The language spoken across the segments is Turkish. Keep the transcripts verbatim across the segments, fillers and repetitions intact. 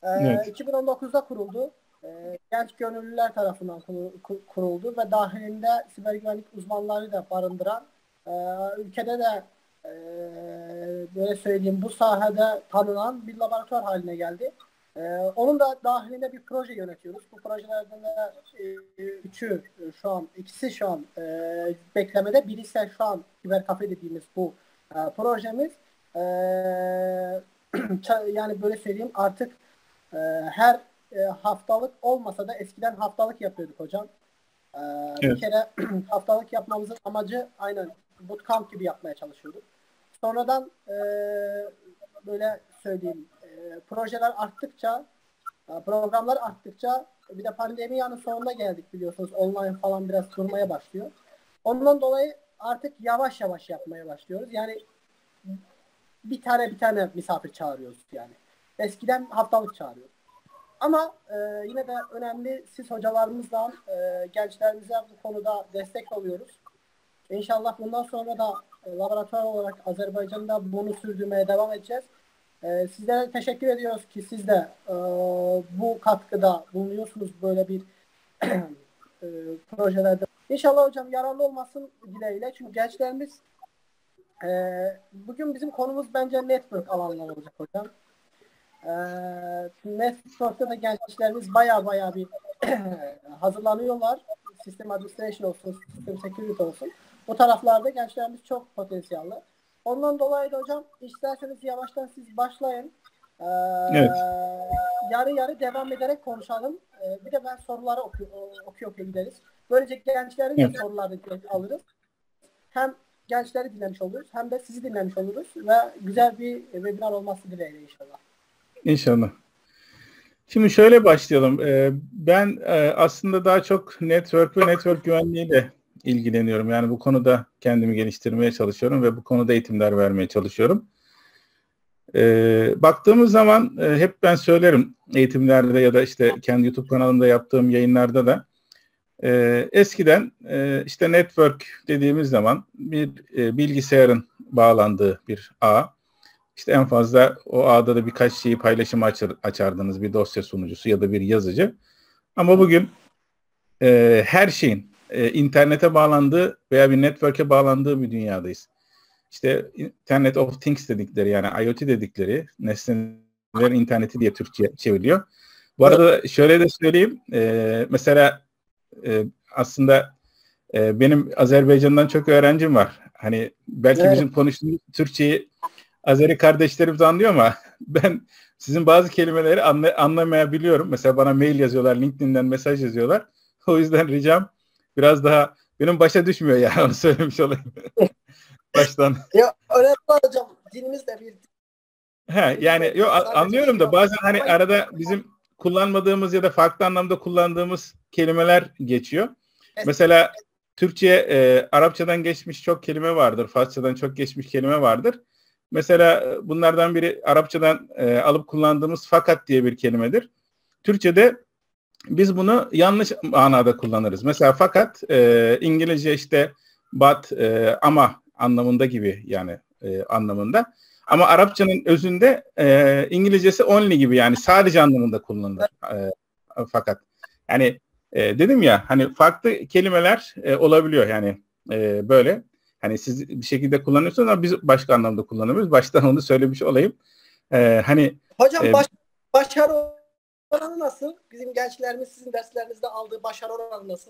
Evet. iki bin on dokuzda kuruldu. E, genç gönüllüler tarafından kuruldu ve dahilinde siber güvenlik uzmanları da barındıran, e, ülkede de e, böyle söyleyeyim bu sahada tanınan bir laboratuvar haline geldi. E, onun da dahilinde bir proje yönetiyoruz. Bu projelerden de e, üçü şu an, ikisi şu an e, beklemede. Biri ise şu an Siber Kafe dediğimiz bu e, projemiz. E, yani böyle söyleyeyim artık e, her e, haftalık olmasa da eskiden haftalık yapıyorduk hocam. E, Evet. Bir kere haftalık yapmamızın amacı aynen bootcamp gibi yapmaya çalışıyorduk. Sonradan e, böyle söyleyeyim e, projeler arttıkça, e, programlar arttıkça bir de pandemi yanı sonuna geldik biliyorsunuz. Online falan biraz durmaya başlıyor. Ondan dolayı artık yavaş yavaş yapmaya başlıyoruz. Yani bir tane bir tane misafir çağırıyoruz yani. Eskiden haftalık çağırıyoruz. Ama e, yine de önemli siz hocalarımızla e, gençlerimize bu konuda destek oluyoruz. İnşallah bundan sonra da e, laboratuvar olarak Azerbaycan'da bunu sürdürmeye devam edeceğiz. E, sizlere teşekkür ediyoruz ki siz de e, bu katkıda bulunuyorsunuz böyle bir e, projelerde. İnşallah hocam yararlı olmasın dileğiyle. Çünkü gençlerimiz e, bugün bizim konumuz bence network alanları olacak hocam. E, network'ta da gençlerimiz baya baya bir hazırlanıyorlar. System administration olsun, system security olsun. Bu taraflarda gençlerimiz çok potansiyelli. Ondan dolayı da hocam isterseniz yavaştan siz başlayın. Ee, Evet. yarı yarı devam ederek konuşalım. Ee, bir de ben soruları okuyor okuyor okuyor gideriz. Böylece gençlerin Evet. de sorularını alırız. Hem gençleri dinlemiş oluruz hem de sizi dinlemiş oluruz ve güzel bir webinar olması dileğiyle inşallah. İnşallah. Şimdi şöyle başlayalım. Ben aslında daha çok network ve network güvenliğiyle ilgileniyorum. Yani bu konuda kendimi geliştirmeye çalışıyorum ve bu konuda eğitimler vermeye çalışıyorum. Baktığımız zaman hep ben söylerim eğitimlerde ya da işte kendi YouTube kanalımda yaptığım yayınlarda da eskiden işte network dediğimiz zaman bir bilgisayarın bağlandığı bir ağ. İşte en fazla o ağda da birkaç şeyi paylaşım açar, açardınız. Bir dosya sunucusu ya da bir yazıcı. Ama bugün e, her şeyin e, internete bağlandığı veya bir network'e bağlandığı bir dünyadayız. İşte Internet of Things dedikleri yani IoT dedikleri nesnelerin interneti diye Türkçe çevriliyor. Bu arada şöyle de söyleyeyim. E, mesela e, aslında e, benim Azerbaycan'dan çok öğrencim var. Hani belki Evet. bizim konuştuğumuz Türkçeyi Azeri kardeşlerimiz anlıyor ama ben sizin bazı kelimeleri anla, anlamayabiliyorum. Mesela bana mail yazıyorlar, LinkedIn'den mesaj yazıyorlar. O yüzden ricam biraz daha benim başa düşmüyor yani onu söylemiş olayım. Baştan. Ya önemli hocam dilimiz de bir. He, yani yok anlıyorum da bazen hani arada bizim kullanmadığımız ya da farklı anlamda kullandığımız kelimeler geçiyor. Mesela Türkçe, e, Arapçadan geçmiş çok kelime vardır. Farsçadan çok geçmiş kelime vardır. Mesela bunlardan biri Arapçadan e, alıp kullandığımız fakat diye bir kelimedir. Türkçe'de biz bunu yanlış manada kullanırız. Mesela fakat e, İngilizce işte but, e, ama anlamında gibi yani e, anlamında. Ama Arapçanın özünde e, İngilizcesi only gibi yani sadece anlamında kullanılır. E, fakat yani e, dedim ya hani farklı kelimeler e, olabiliyor yani e, böyle. Hani siz bir şekilde kullanıyorsunuz ama biz başka anlamda kullanıyoruz. Baştan onu söylemiş olayım. E, hani hocam e, baş, başarı oranı nasıl? Bizim gençlerimiz sizin derslerinizde aldığı başarı oranı nasıl?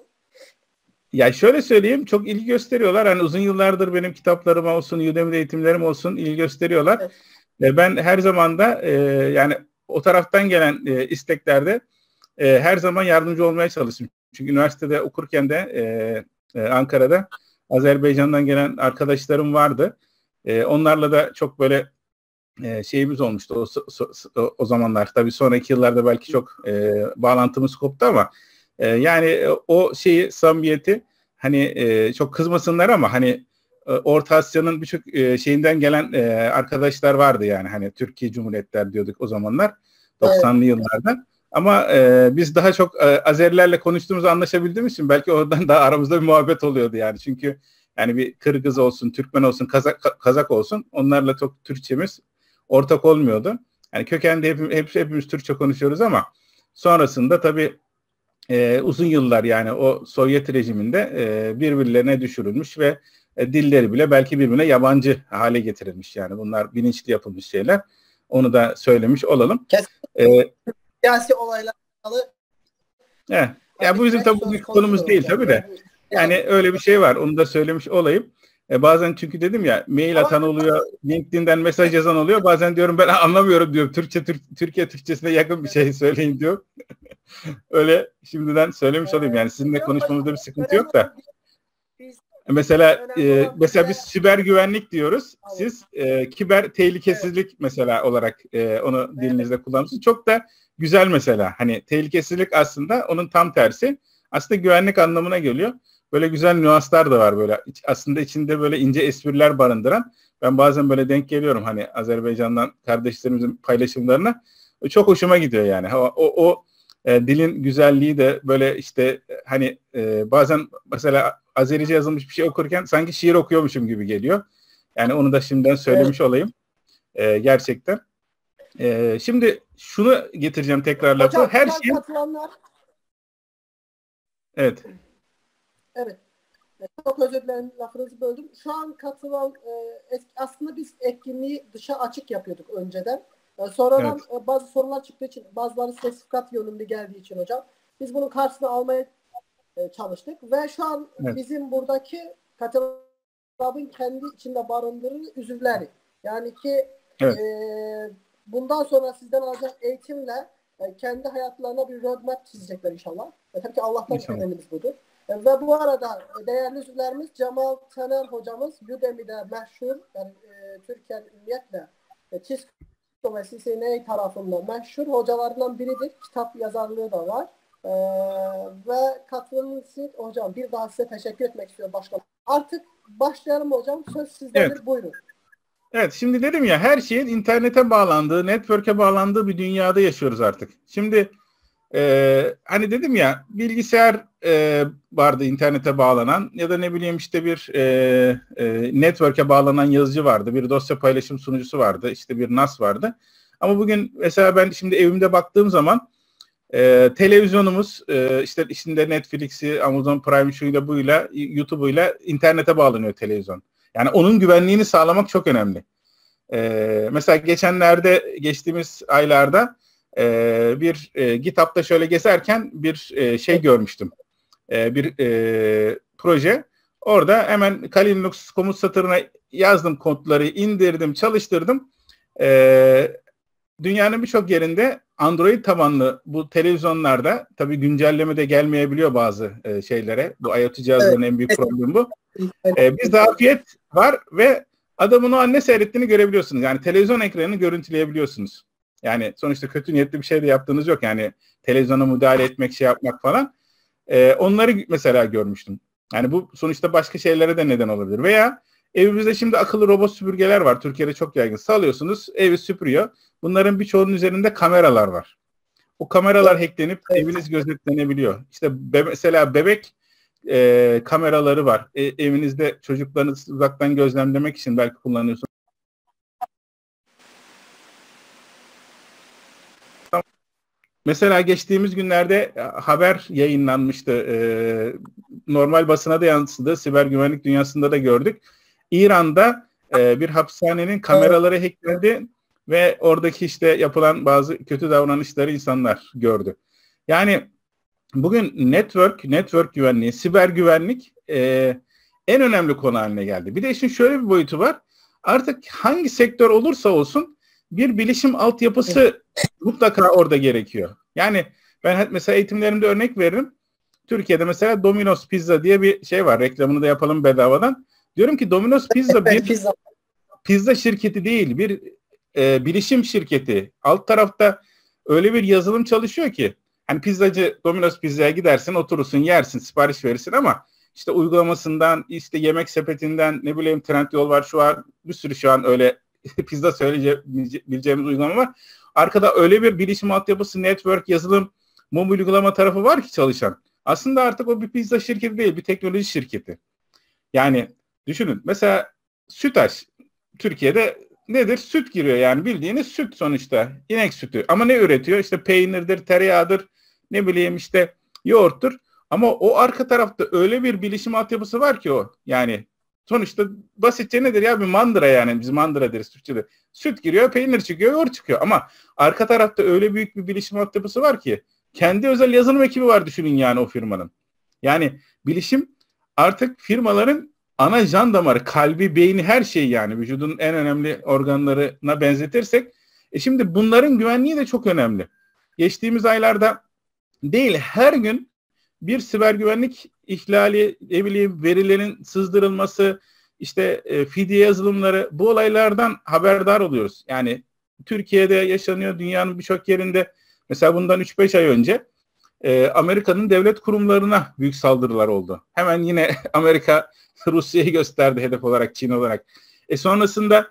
Ya şöyle söyleyeyim, çok ilgi gösteriyorlar. Hani uzun yıllardır benim kitaplarım olsun, Udemy'de eğitimlerim olsun ilgi gösteriyorlar. Evet. E, ben her zaman da e, yani o taraftan gelen e, isteklerde e, her zaman yardımcı olmaya çalıştım. Çünkü üniversitede okurken de e, e, Ankara'da Azerbaycan'dan gelen arkadaşlarım vardı. E, onlarla da çok böyle e, şeyimiz olmuştu o, so, so, o zamanlar. Tabii sonraki yıllarda belki çok e, bağlantımız koptu ama e, yani o şeyi, samimiyeti hani e, çok kızmasınlar ama hani e, Orta Asya'nın birçok e, şeyinden gelen e, arkadaşlar vardı yani hani Türkiye Cumhuriyetler diyorduk o zamanlar doksanlı evet. yıllarda. Ama e, biz daha çok e, Azerilerle konuştuğumuzda anlaşabildiğimiz için belki oradan daha aramızda bir muhabbet oluyordu yani. Çünkü yani bir Kırgız olsun, Türkmen olsun, Kazak, Kazak olsun onlarla çok Türkçemiz ortak olmuyordu. Yani kökende hep, hep, hepimiz Türkçe konuşuyoruz ama sonrasında tabii e, uzun yıllar yani o Sovyet rejiminde e, birbirlerine düşürülmüş ve e, dilleri bile belki birbirine yabancı hale getirilmiş. Yani bunlar bilinçli yapılmış şeyler. Onu da söylemiş olalım. Kesinlikle. Ee, siyasi olaylarla Evet. Ya bu bizim tabii bugün konumuz değil tabii de. Yani öyle bir şey var. Onu da söylemiş olayım. E bazen çünkü dedim ya mail atan oluyor, LinkedIn'den mesaj yazan oluyor. Bazen diyorum ben anlamıyorum diyorum. Türkçe Türk, Türkiye Türkçesine yakın bir şey söyleyin diyor. Öyle şimdiden söylemiş olayım. Yani sizinle konuşmamızda bir sıkıntı yok da. Mesela e, mesela biz siber güvenlik diyoruz. Siz e, kiber tehlikesizlik mesela olarak e, onu dilinizde kullanıyorsunuz. Çok da güzel mesela. Hani tehlikesizlik aslında onun tam tersi. Aslında güvenlik anlamına geliyor. Böyle güzel nüanslar da var böyle. Aslında içinde böyle ince espriler barındıran. Ben bazen böyle denk geliyorum hani Azerbaycan'dan kardeşlerimizin paylaşımlarına. Çok hoşuma gidiyor yani. O o, o e, dilin güzelliği de böyle işte hani e, bazen mesela Azerice yazılmış bir şey okurken sanki şiir okuyormuşum gibi geliyor. Yani onu da şimdiden söylemiş evet. olayım. E, gerçekten. E, şimdi şunu getireceğim tekrar lafı. Hocam, her şey katılanlar... Evet. Evet. Çok özür dilerim lafınızı böldüm. Şu an katılan e, aslında biz etkinliği dışa açık yapıyorduk önceden. E, sonradan evet. e, bazı sorunlar çıktığı için bazıları sertifikat yönünde geldiği için hocam biz bunun karşısına almaya e, çalıştık ve şu an evet. bizim buradaki katılanların kendi içinde barındırdığı üzümleri. Yani ki evet. e, bundan sonra sizden alacak eğitimle e, kendi hayatlarına bir roadmap çizecekler inşallah. E, tabii ki Allah'tan temennimiz budur. Ve bu arada değerli üzerlerimiz Cemal Taner hocamız Udemy'de meşhur, yani e, Türkiye'nin ümniyetle e, Cisco ve C C N A tarafından meşhur hocalarından biridir. Kitap yazarlığı da var. E, ve katılımınız için hocam bir daha size teşekkür etmek istiyorum başkanım. Artık başlayalım hocam. Söz sizdendir. Evet. Buyurun. Evet, şimdi dedim ya her şeyin internete bağlandığı, network'e bağlandığı bir dünyada yaşıyoruz artık. Şimdi Ee, hani dedim ya bilgisayar e, vardı internete bağlanan ya da ne bileyim işte bir e, e, network'e bağlanan yazıcı vardı, bir dosya paylaşım sunucusu vardı, işte bir N A S vardı. Ama bugün mesela ben şimdi evimde baktığım zaman e, televizyonumuz e, işte içinde Netflix'i, Amazon Prime şuyla buyla, YouTube'uyla internete bağlanıyor televizyon. Yani onun güvenliğini sağlamak çok önemli. E, mesela geçenlerde geçtiğimiz aylarda Ee, bir e, GitHub'da şöyle gezerken bir e, şey görmüştüm. E, bir e, proje. Orada hemen Kali Linux komut satırına yazdım kodları, indirdim, çalıştırdım. E, dünyanın birçok yerinde Android tabanlı bu televizyonlarda tabii güncelleme de gelmeyebiliyor bazı e, şeylere. Bu IoT cihazların evet. en büyük problemi bu. E, bir zafiyet var ve adamın o an ne seyrettiğini görebiliyorsunuz. Yani televizyon ekranını görüntüleyebiliyorsunuz. Yani sonuçta kötü niyetli bir şey de yaptığınız yok. Yani televizyona müdahale etmek, şey yapmak falan. Ee, onları mesela görmüştüm. Yani bu sonuçta başka şeylere de neden olabilir. Veya evimizde şimdi akıllı robot süpürgeler var. Türkiye'de çok yaygın. Salıyorsunuz, evi süpürüyor. Bunların birçoğunun üzerinde kameralar var. O kameralar evet. hacklenip evet. eviniz gözetlenebiliyor. İşte be- mesela bebek e, kameraları var. E, evinizde çocuklarınızı uzaktan gözlemlemek için belki kullanıyorsunuz. Mesela geçtiğimiz günlerde haber yayınlanmıştı. Ee, normal basına da yansıdı. Siber güvenlik dünyasında da gördük. İran'da e, bir hapishanenin kameraları hacklendi ve oradaki işte yapılan bazı kötü davranışları insanlar gördü. Yani bugün network, network güvenliği, siber güvenlik e, en önemli konu haline geldi. Bir de işin şöyle bir boyutu var. Artık hangi sektör olursa olsun bir bilişim altyapısı mutlaka orada gerekiyor. Yani ben hep mesela eğitimlerimde örnek veririm. Türkiye'de mesela Domino's Pizza diye bir şey var. Reklamını da yapalım bedavadan. Diyorum ki Domino's Pizza bir pizza. pizza şirketi değil, bir e, bilişim şirketi. Alt tarafta öyle bir yazılım çalışıyor ki hani pizzacı Domino's Pizza'ya gidersin, oturursun, yersin, sipariş verirsin ama işte uygulamasından, işte yemek sepetinden, ne bileyim Trendyol var, şu an bir sürü şu an öyle pizza söyleyeceğimiz uygulama var. Arkada öyle bir bilişim altyapısı, network, yazılım, mobil uygulama tarafı var ki çalışan. Aslında artık o bir pizza şirketi değil, bir teknoloji şirketi. Yani düşünün mesela Sütaş, Türkiye'de nedir? Süt giriyor yani, bildiğiniz süt sonuçta. İnek sütü. Ama ne üretiyor? İşte peynirdir, tereyağıdır, ne bileyim işte yoğurttur. Ama o arka tarafta öyle bir bilişim altyapısı var ki o. Yani sonuçta basitçe nedir ya? Bir mandıra yani. Biz mandıra deriz Türkçe'de. Süt giriyor, peynir çıkıyor, yoğurt çıkıyor. Ama arka tarafta öyle büyük bir bilişim altyapısı var ki kendi özel yazılım ekibi var, düşünün yani o firmanın. Yani bilişim artık firmaların ana can damarı, kalbi, beyni, her şey yani. Vücudun en önemli organlarına benzetirsek. E şimdi bunların güvenliği de çok önemli. Geçtiğimiz aylarda değil, her gün bir siber güvenlik ihlali, ne bileyim verilerin sızdırılması, işte e, fidye yazılımları, bu olaylardan haberdar oluyoruz. Yani Türkiye'de yaşanıyor, dünyanın birçok yerinde. Mesela bundan üç beş ay önce e, Amerika'nın devlet kurumlarına büyük saldırılar oldu. Hemen yine Amerika Rusya'yı gösterdi hedef olarak, Çin olarak. E sonrasında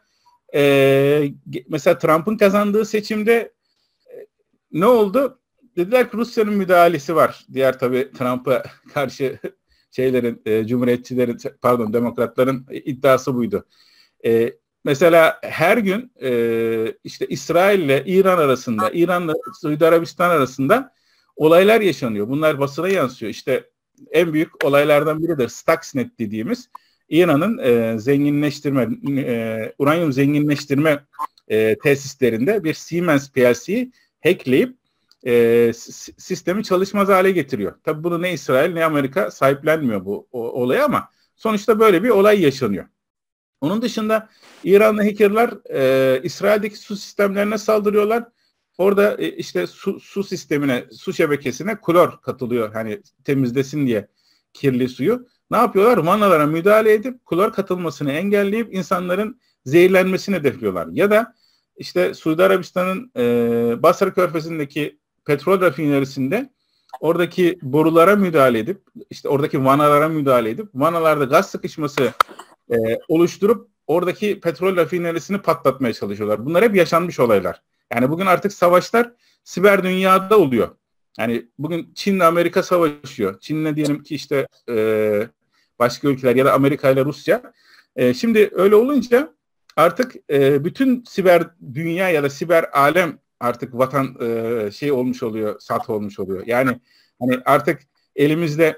e, mesela Trump'ın kazandığı seçimde e, ne oldu? Dediler ki Rusya'nın müdahalesi var. Diğer tabii Trump'a karşı şeylerin, e, cumhuriyetçilerin, pardon demokratların iddiası buydu. E, mesela her gün e, işte İsrail ile İran arasında, İran'la Suudi Arabistan arasında olaylar yaşanıyor. Bunlar basına yansıyor. İşte en büyük olaylardan biri de Stuxnet dediğimiz İran'ın e, zenginleştirme, e, uranyum zenginleştirme e, tesislerinde bir Siemens P L C'yi hackleyip e, sistemi çalışmaz hale getiriyor. Tabii bunu ne İsrail ne Amerika sahiplenmiyor bu o, olayı, ama sonuçta böyle bir olay yaşanıyor. Onun dışında İranlı hackerlar e, İsrail'deki su sistemlerine saldırıyorlar. Orada e, işte su, su sistemine, su şebekesine klor katılıyor. Hani temizlesin diye kirli suyu. Ne yapıyorlar? Vanalara müdahale edip klor katılmasını engelleyip insanların zehirlenmesini hedefliyorlar. Ya da işte Suudi Arabistan'ın e, Basra Körfezi'ndeki petrol rafinerisinde oradaki borulara müdahale edip, işte oradaki vanalara müdahale edip, vanalarda gaz sıkışması e, oluşturup oradaki petrol rafinerisini patlatmaya çalışıyorlar. Bunlar hep yaşanmış olaylar. Yani bugün artık savaşlar siber dünyada oluyor. Yani bugün Çin'le Amerika savaşıyor. Çin'le diyelim ki işte e, başka ülkeler ya da Amerika ile Rusya. E, şimdi öyle olunca artık e, bütün siber dünya ya da siber alem artık vatan e, şey olmuş oluyor, sat olmuş oluyor. Yani hani artık elimizde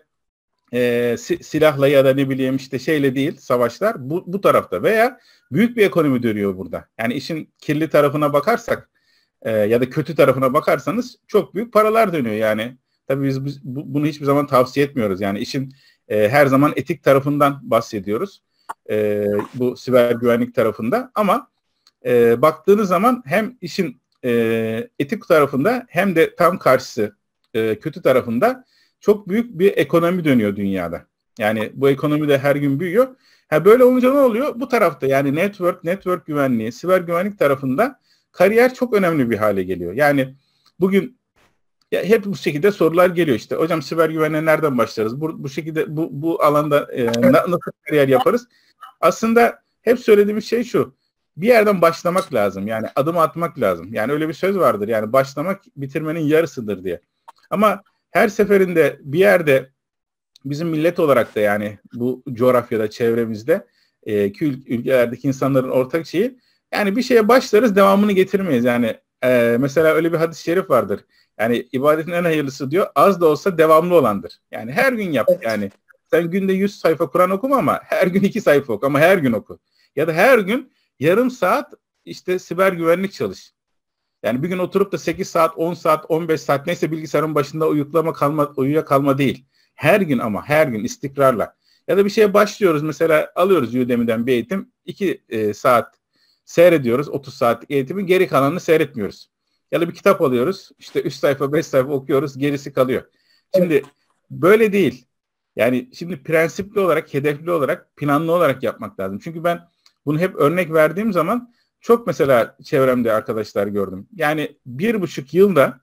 e, si, silahla ya da ne bileyim işte şeyle değil savaşlar bu, bu tarafta, veya büyük bir ekonomi dönüyor burada. Yani işin kirli tarafına bakarsak e, ya da kötü tarafına bakarsanız çok büyük paralar dönüyor yani. Tabii biz, biz bu, bunu hiçbir zaman tavsiye etmiyoruz. Yani işin e, her zaman etik tarafından bahsediyoruz. E, bu siber güvenlik tarafında, ama e, baktığınız zaman hem işin e, etik tarafında hem de tam karşısı e, kötü tarafında çok büyük bir ekonomi dönüyor dünyada. Yani bu ekonomi de her gün büyüyor. Ha, böyle olunca ne oluyor? Bu tarafta yani network, network güvenliği, siber güvenlik tarafında kariyer çok önemli bir hale geliyor. Yani bugün ya hep bu şekilde sorular geliyor işte. Hocam siber güvenliğe nereden başlarız? Bu, bu şekilde bu, bu alanda e, nasıl kariyer yaparız? Aslında hep söylediğimiz şey şu. Bir yerden başlamak lazım. Yani adım atmak lazım. Yani öyle bir söz vardır. Yani başlamak bitirmenin yarısıdır diye. Ama her seferinde bir yerde bizim millet olarak da yani bu coğrafyada, çevremizde e, ülkelerdeki insanların ortak şeyi, yani bir şeye başlarız, devamını getirmeyiz. Yani e, mesela öyle bir hadis-i şerif vardır. Yani ibadetin en hayırlısı diyor, az da olsa devamlı olandır. Yani her gün yap. Evet. Yani sen günde yüz sayfa Kur'an okuma, ama her gün iki sayfa oku, ama her gün oku. Ya da her gün yarım saat işte siber güvenlik çalış. Yani bir gün oturup da sekiz saat, on saat, on beş saat neyse bilgisayarın başında uyuklama kalma, uyuya kalma değil. Her gün, ama her gün istikrarla. Ya da bir şeye başlıyoruz, mesela alıyoruz Udemy'den bir eğitim, iki e, saat seyrediyoruz, otuz saatlik eğitimin geri kalanını seyretmiyoruz. Ya da bir kitap alıyoruz, işte üç sayfa, beş sayfa okuyoruz, gerisi kalıyor. Şimdi evet. Böyle değil. Yani şimdi prensipli olarak, hedefli olarak, planlı olarak yapmak lazım. Çünkü ben bunu hep örnek verdiğim zaman çok mesela çevremde arkadaşlar gördüm. Yani bir buçuk yılda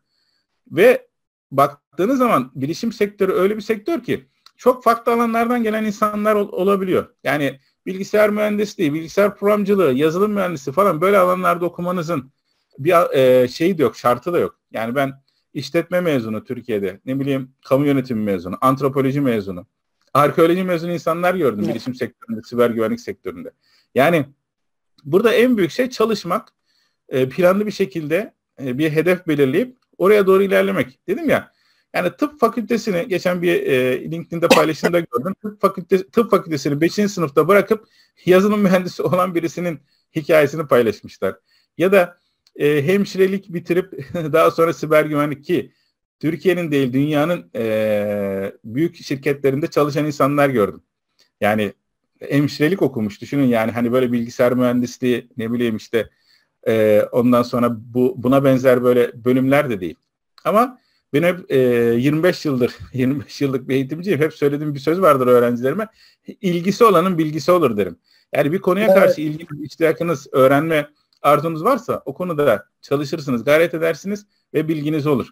ve baktığınız zaman bilişim sektörü öyle bir sektör ki çok farklı alanlardan gelen insanlar ol, olabiliyor. Yani bilgisayar mühendisliği, bilgisayar programcılığı, yazılım mühendisi falan böyle alanlarda okumanızın bir e, şeyi de yok, şartı da yok. Yani ben işletme mezunu Türkiye'de, ne bileyim kamu yönetimi mezunu, antropoloji mezunu, arkeoloji mezunu insanlar gördüm evet. Bilişim sektöründe, siber güvenlik sektöründe. Yani burada en büyük şey çalışmak, e, planlı bir şekilde e, bir hedef belirleyip oraya doğru ilerlemek. Dedim ya, yani tıp fakültesini geçen bir e, LinkedIn'de paylaşımda gördüm. Tıp fakültesi, tıp fakültesini beşinci sınıfta bırakıp yazılım mühendisi olan birisinin hikayesini paylaşmışlar. Ya da e, hemşirelik bitirip daha sonra siber güvenlik, ki Türkiye'nin değil dünyanın e, büyük şirketlerinde çalışan insanlar gördüm. Yani hemşirelik okumuş, düşünün yani, hani böyle bilgisayar mühendisliği, ne bileyim işte e, ondan sonra bu buna benzer böyle bölümler de değil. Ama ben hep e, yirmi beş yıldır yirmi beş yıllık bir eğitimciyim. Hep söylediğim bir söz vardır öğrencilerime. İlgisi olanın bilgisi olur derim. Yani bir konuya evet. karşı ilginiz, iştiyakınız, öğrenme arzunuz varsa o konuda çalışırsınız, gayret edersiniz ve bilginiz olur.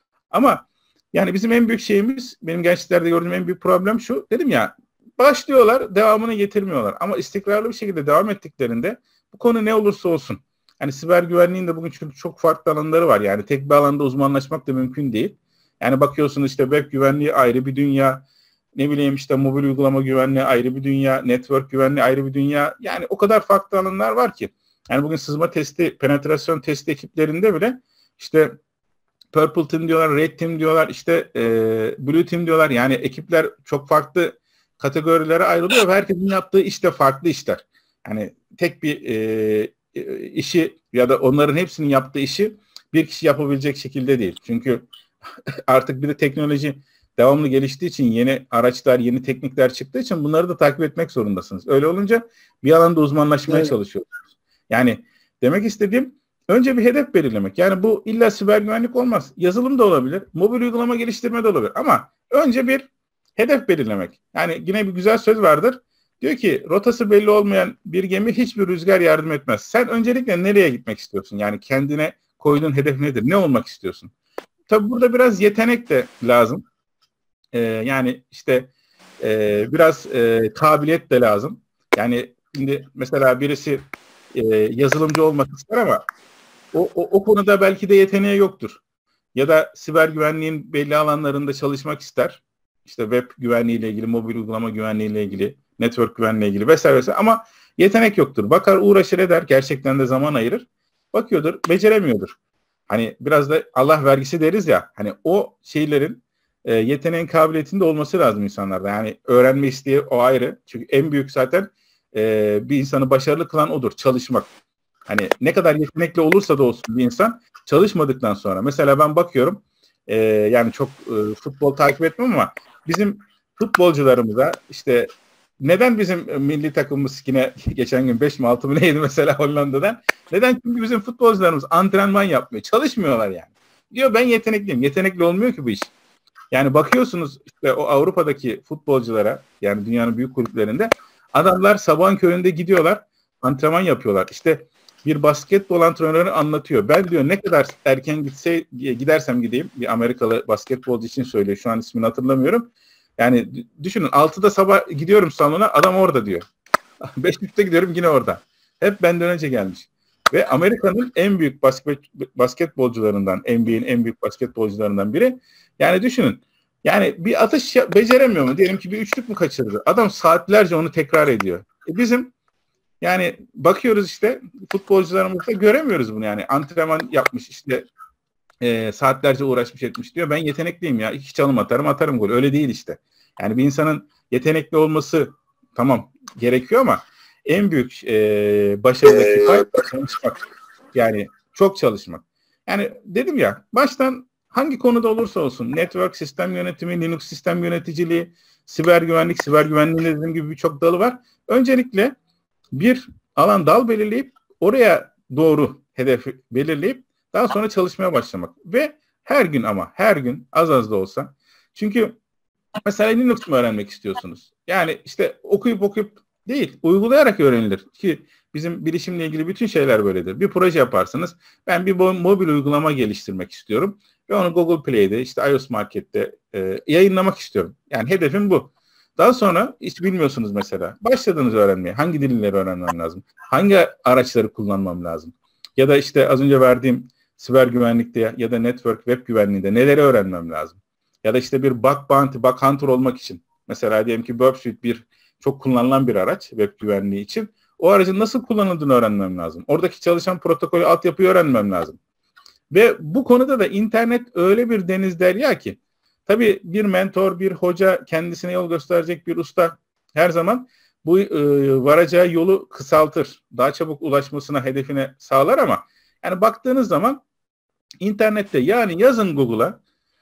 Ama yani bizim en büyük şeyimiz, benim gençlerde gördüğüm en büyük problem şu. Dedim ya, başlıyorlar, devamını getirmiyorlar. Ama istikrarlı bir şekilde devam ettiklerinde bu konu ne olursa olsun. Hani siber güvenliğin de bugün çünkü çok farklı alanları var. Yani tek bir alanda uzmanlaşmak da mümkün değil. Yani bakıyorsunuz işte web güvenliği ayrı bir dünya. Ne bileyim işte mobil uygulama güvenliği ayrı bir dünya. Network güvenliği ayrı bir dünya. Yani o kadar farklı alanlar var ki. Yani bugün sızma testi, penetrasyon testi ekiplerinde bile işte Purple Team diyorlar, Red Team diyorlar, işte e, Blue Team diyorlar. Yani ekipler çok farklı kategorilere ayrılıyor ve herkesin yaptığı iş de farklı işler. Yani tek bir e, işi ya da onların hepsinin yaptığı işi bir kişi yapabilecek şekilde değil. Çünkü artık bir de teknoloji devamlı geliştiği için, yeni araçlar, yeni teknikler çıktığı için bunları da takip etmek zorundasınız. Öyle olunca bir alanda uzmanlaşmaya evet. çalışıyorsunuz. Yani demek istediğim, önce bir hedef belirlemek. Yani bu illa siber güvenlik olmaz. Yazılım da olabilir, mobil uygulama geliştirme de olabilir. Ama önce bir hedef belirlemek. Yani yine bir güzel söz vardır. Diyor ki, rotası belli olmayan bir gemi hiçbir rüzgar yardım etmez. Sen öncelikle nereye gitmek istiyorsun? Yani kendine koyduğun hedef nedir? Ne olmak istiyorsun? Tabii burada biraz yetenek de lazım. Ee, yani işte e, biraz e, kabiliyet de lazım. Yani şimdi mesela birisi e, yazılımcı olmak ister ama o, o, o konuda belki de yeteneği yoktur. Ya da siber güvenliğin belli alanlarında çalışmak ister. İşte web güvenliğiyle ilgili, mobil uygulama güvenliğiyle ilgili, network güvenliğiyle ilgili vesaire vesaire, ama yetenek yoktur. Bakar, uğraşır eder, gerçekten de zaman ayırır. Bakıyordur, beceremiyordur. Hani biraz da Allah vergisi deriz ya, hani o şeylerin e, yeteneğin, kabiliyetinde olması lazım insanlarda. Yani öğrenme isteği o ayrı. Çünkü en büyük zaten e, bir insanı başarılı kılan odur, çalışmak. Hani ne kadar yetenekli olursa da olsun bir insan, çalışmadıktan sonra, mesela ben bakıyorum e, yani çok e, futbol takip etmem ama bizim futbolcularımıza işte neden bizim milli takımımız yine geçen gün beş mi altı mı neydi mesela Hollanda'dan, neden? Çünkü bizim futbolcularımız antrenman yapmıyor, çalışmıyorlar yani. Diyor ben yetenekliyim. Yetenekli olmuyor ki bu iş. Yani bakıyorsunuz işte o Avrupa'daki futbolculara, yani dünyanın büyük kulüplerinde adamlar sabahın köründe gidiyorlar, antrenman yapıyorlar. İşte bir basketbol antrenörü anlatıyor. Ben diyor ne kadar erken gitse gidersem gideyim, bir Amerikalı basketbolcu için söylüyor. Şu an ismini hatırlamıyorum. Yani düşünün, altıda sabah gidiyorum salona, adam orada diyor. beş buçukta gidiyorum, yine orada. Hep benden önce gelmiş. Ve Amerika'nın en büyük basket, basketbolcularından, N B A'nin en büyük basketbolcularından biri. Yani düşünün. Yani bir atış beceremiyor mu? Diyelim ki bir üçlük mü kaçırdı? Adam saatlerce onu tekrar ediyor. E bizim yani bakıyoruz işte futbolcularımızda göremiyoruz bunu yani. Antrenman yapmış işte e, saatlerce uğraşmış etmiş diyor. Ben yetenekliyim ya. İki çalım atarım atarım gol. Öyle değil işte. Yani bir insanın yetenekli olması tamam gerekiyor ama en büyük e, başarıdaki pay çalışmak. Yani çok çalışmak. Yani dedim ya, baştan hangi konuda olursa olsun, network sistem yönetimi, Linux sistem yöneticiliği, siber güvenlik, siber güvenliğin dediğim gibi birçok dalı var. Öncelikle bir alan, dal belirleyip oraya doğru hedefi belirleyip daha sonra çalışmaya başlamak. Ve her gün, ama her gün az az da olsa. Çünkü mesela Linux mu öğrenmek istiyorsunuz? Yani işte okuyup okuyup değil, uygulayarak öğrenilir. Ki bizim bilişimle ilgili bütün şeyler böyledir. Bir proje yaparsınız. Ben bir mobil uygulama geliştirmek istiyorum. Ve onu Google Play'de, işte iOS Market'te e, yayınlamak istiyorum. Yani hedefim bu. Daha sonra hiç bilmiyorsunuz mesela. Başladınız öğrenmeye. Hangi dilleri öğrenmem lazım? Hangi araçları kullanmam lazım? Ya da işte az önce verdiğim siber güvenlikte ya da network, web güvenliğinde neleri öğrenmem lazım? Ya da işte bir bug bounty, bug hunter olmak için. Mesela diyelim ki Burp Suite bir çok kullanılan bir araç web güvenliği için. O aracın nasıl kullanıldığını öğrenmem lazım. Oradaki çalışan protokolü, altyapıyı öğrenmem lazım. Ve bu konuda da internet öyle bir deniz derya ki, tabii bir mentor, bir hoca, kendisine yol gösterecek bir usta her zaman bu e, varacağı yolu kısaltır. Daha çabuk ulaşmasına, hedefine sağlar ama yani baktığınız zaman internette, yani yazın Google'a,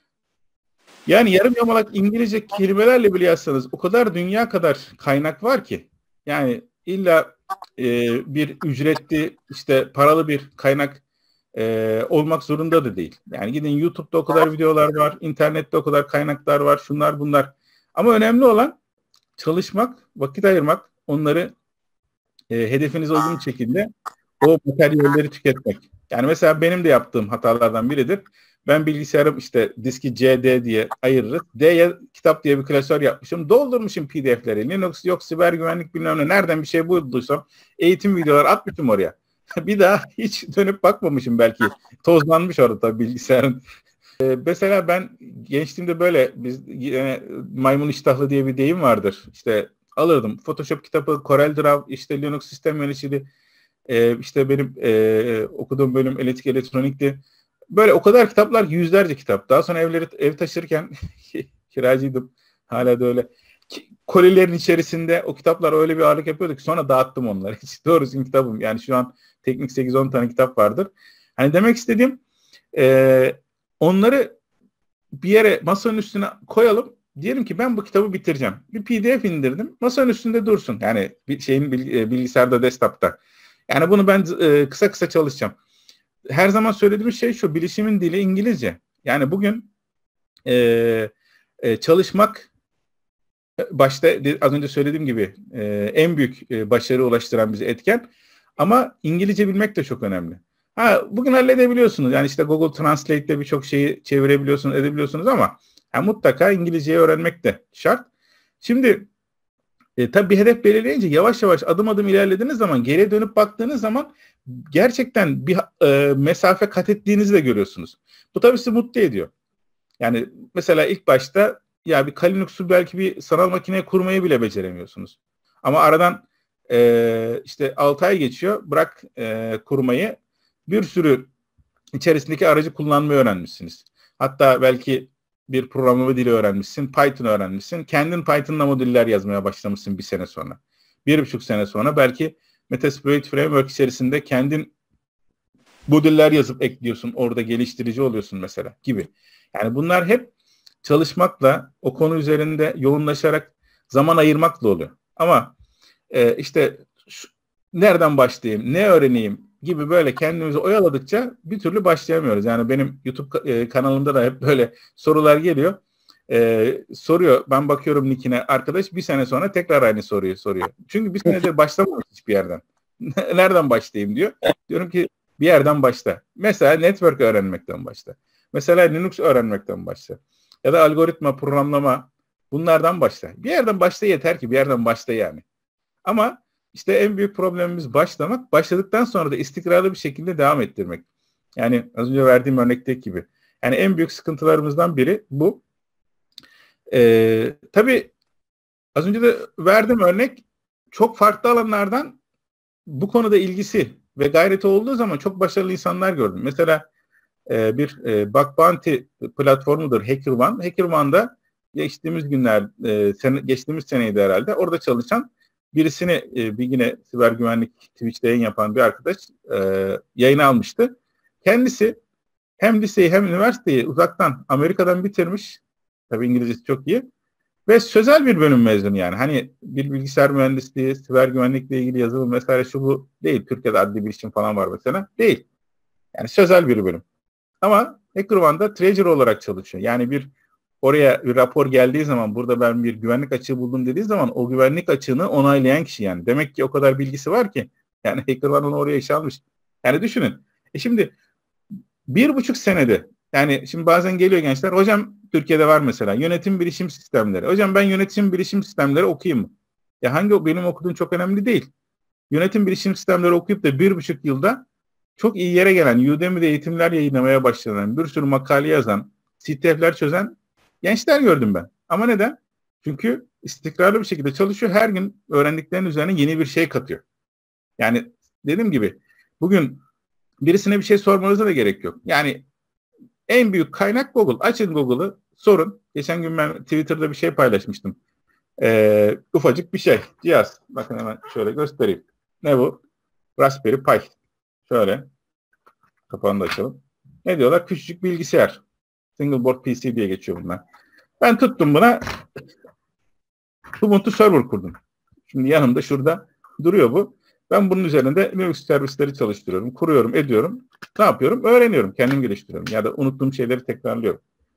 yani yarım yamalak İngilizce kelimelerle bile yazsanız o kadar dünya kadar kaynak var ki, yani illa e, bir ücretli, işte paralı bir kaynak e, olmak zorunda da değil. Yani gidin YouTube'da o kadar videolar var, internette o kadar kaynaklar var, şunlar bunlar. Ama önemli olan çalışmak, vakit ayırmak, onları e, hedefinize uygun şekilde o materyalleri tüketmek. Yani mesela benim de yaptığım hatalardan biridir. Ben bilgisayarım işte diski C D diye ayırırız. D'ye kitap diye bir klasör yapmışım. Doldurmuşum P D F'leri. Linux yok, siber güvenlik bilmem ne. Nereden bir şey bulduysam eğitim videoları atmışım oraya. Bir daha hiç dönüp bakmamışım belki. Tozlanmış orada tabii bilgisayarın. Ee, mesela ben gençliğimde böyle, biz yine maymun iştahlı diye bir deyim vardır. İşte alırdım Photoshop kitabı, CorelDRAW, işte Linux sistem yöneticiliği, e, işte benim e, okuduğum bölüm elektrik elektronikti. Böyle o kadar kitaplar, yüzlerce kitap. Daha sonra evleri ev taşırken kiracıydım. Hala da öyle. Kolilerin içerisinde o kitaplar öyle bir ağırlık yapıyordu ki sonra dağıttım onları. Hiç doğrusu kitabım. Yani şu an teknik sekiz on tane kitap vardır. Hani demek istediğim e, onları bir yere, masanın üstüne koyalım. Diyelim ki ben bu kitabı bitireceğim. Bir P D F indirdim. Masanın üstünde dursun. Yani bir şeyin bilgisayarda, desktop'ta. Yani bunu ben e, kısa kısa çalışacağım. Her zaman söylediğim şey şu: bilişimin dili İngilizce. Yani bugün e, e, çalışmak başta az önce söylediğim gibi e, en büyük e, başarı ulaştıran bizi etken. Ama İngilizce bilmek de çok önemli. Ha, bugün halledebiliyorsunuz. Yani işte Google Translate'le birçok şeyi çevirebiliyorsunuz, edebiliyorsunuz ama ha, mutlaka İngilizceyi öğrenmek de şart. Şimdi e, tabii bir hedef belirleyince yavaş yavaş adım adım ilerlediğiniz zaman, geriye dönüp baktığınız zaman gerçekten bir e, mesafe kat ettiğinizi de görüyorsunuz. Bu tabii sizi mutlu ediyor. Yani mesela ilk başta ya bir Linux'u belki bir sanal makineye kurmayı bile beceremiyorsunuz. Ama aradan e, işte altı ay geçiyor, bırak e, kurmayı, bir sürü içerisindeki aracı kullanmayı öğrenmişsiniz. Hatta belki bir programlama dili öğrenmişsin, Python öğrenmişsin. Kendin Python'la modüller yazmaya başlamışsın bir sene sonra. Bir buçuk sene sonra belki Metasploit Framework içerisinde kendin modüller yazıp ekliyorsun. Orada geliştirici oluyorsun mesela gibi. Yani bunlar hep çalışmakla, o konu üzerinde yoğunlaşarak, zaman ayırmakla oluyor. Ama e, işte şu, nereden başlayayım, ne öğreneyim gibi böyle kendimizi oyaladıkça bir türlü başlayamıyoruz. Yani benim YouTube e, kanalımda da hep böyle sorular geliyor. E, soruyor, ben bakıyorum nickine, arkadaş bir sene sonra tekrar aynı soruyu soruyor. Çünkü bir senedir başlamamış hiçbir yerden. Nereden başlayayım diyor. Diyorum ki bir yerden başla. Mesela network öğrenmekten başla. Mesela Linux öğrenmekten başla. Ya da algoritma, programlama, bunlardan başla. Bir yerden başla, yeter ki bir yerden başla yani. Ama işte en büyük problemimiz başlamak. Başladıktan sonra da istikrarlı bir şekilde devam ettirmek. Yani az önce verdiğim örnekteki gibi. Yani en büyük sıkıntılarımızdan biri bu. Ee, tabii az önce de verdiğim örnek çok farklı alanlardan bu konuda ilgisi ve gayreti olduğu zaman çok başarılı insanlar gördüm. Mesela e, bir e, bug bounty platformudur HackerOne. HackerOne'da geçtiğimiz günler, e, sene, geçtiğimiz seneydi herhalde, orada çalışan birisini, e, bir yine siber güvenlik Twitch'te yayın yapan bir arkadaş e, yayına almıştı. Kendisi hem liseyi hem üniversiteyi uzaktan Amerika'dan bitirmiş. Tabii İngilizcesi çok iyi. Ve sözel bir bölüm mezunu yani. Hani bir bilgisayar mühendisliği, siber güvenlikle ilgili yazılım vesaire şu bu değil. Türkiye'de adli bilişim falan var mesela. Değil. Yani sözel bir bölüm. Ama HackerOne'da treasurer olarak çalışıyor. Yani bir oraya bir rapor geldiği zaman, burada ben bir güvenlik açığı buldum dediği zaman, o güvenlik açığını onaylayan kişi yani. Demek ki o kadar bilgisi var ki. Yani HackerOne onu oraya işe almış. Yani düşünün. E şimdi bir buçuk senede, yani şimdi bazen geliyor gençler, hocam Türkiye'de var mesela yönetim bilişim sistemleri. Hocam ben yönetim bilişim sistemleri okuyayım mı? Ya hangi, benim okuduğum çok önemli değil. Yönetim bilişim sistemleri okuyup da bir buçuk yılda çok iyi yere gelen, Udemy'de eğitimler yayınlamaya başlayan, bir sürü makale yazan, C T F'ler çözen gençler gördüm ben. Ama neden? Çünkü istikrarlı bir şekilde çalışıyor. Her gün öğrendiklerinin üzerine yeni bir şey katıyor. Yani dediğim gibi bugün birisine bir şey sormanıza da gerek yok. Yani en büyük kaynak Google. Açın Google'ı, sorun. Geçen gün ben Twitter'da bir şey paylaşmıştım. Ee, ufacık bir şey. Cihaz. Bakın hemen şöyle göstereyim. Ne bu? Raspberry Pi. Şöyle. Kapağını da açalım. Ne diyorlar? Küçücük bilgisayar. Single board P C diye geçiyor bunlar. Ben tuttum buna Ubuntu server kurdum. Şimdi yanımda şurada duruyor bu. Ben bunun üzerinde Linux servisleri çalıştırıyorum. Kuruyorum, ediyorum. Ne yapıyorum? Öğreniyorum. Kendim geliştiriyorum. Ya da unuttuğum şeyleri tekrarlıyorum.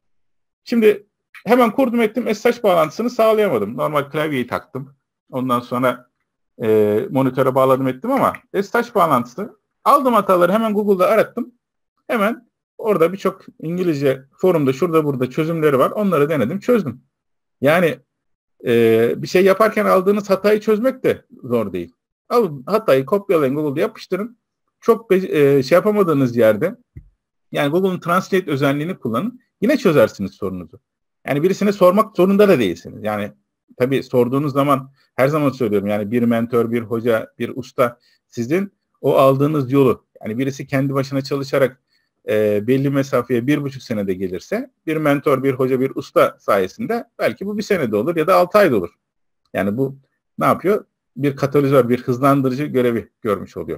Şimdi hemen kurdum ettim. S S H bağlantısını sağlayamadım. Normal klavyeyi taktım. Ondan sonra e, monitöre bağladım ettim ama S S H bağlantısı aldım hataları hemen Google'da arattım. Hemen orada birçok İngilizce forumda şurada burada çözümleri var. Onları denedim, çözdüm. Yani e, bir şey yaparken aldığınız hatayı çözmek de zor değil. Alın hatayı kopyalayın, Google'da yapıştırın. Çok e, şey yapamadığınız yerde yani Google'un Translate özelliğini kullanın. Yine çözersiniz sorunuzu. Yani birisine sormak zorunda da değilsiniz. Yani tabii sorduğunuz zaman her zaman söylüyorum yani bir mentor, bir hoca, bir usta sizin o aldığınız yolu yani birisi kendi başına çalışarak e, belli mesafeye bir buçuk senede gelirse bir mentor, bir hoca, bir usta sayesinde belki bu bir senede olur ya da altı ayda olur. Yani bu ne yapıyor? Bir katalizör, bir hızlandırıcı görevi görmüş oluyor.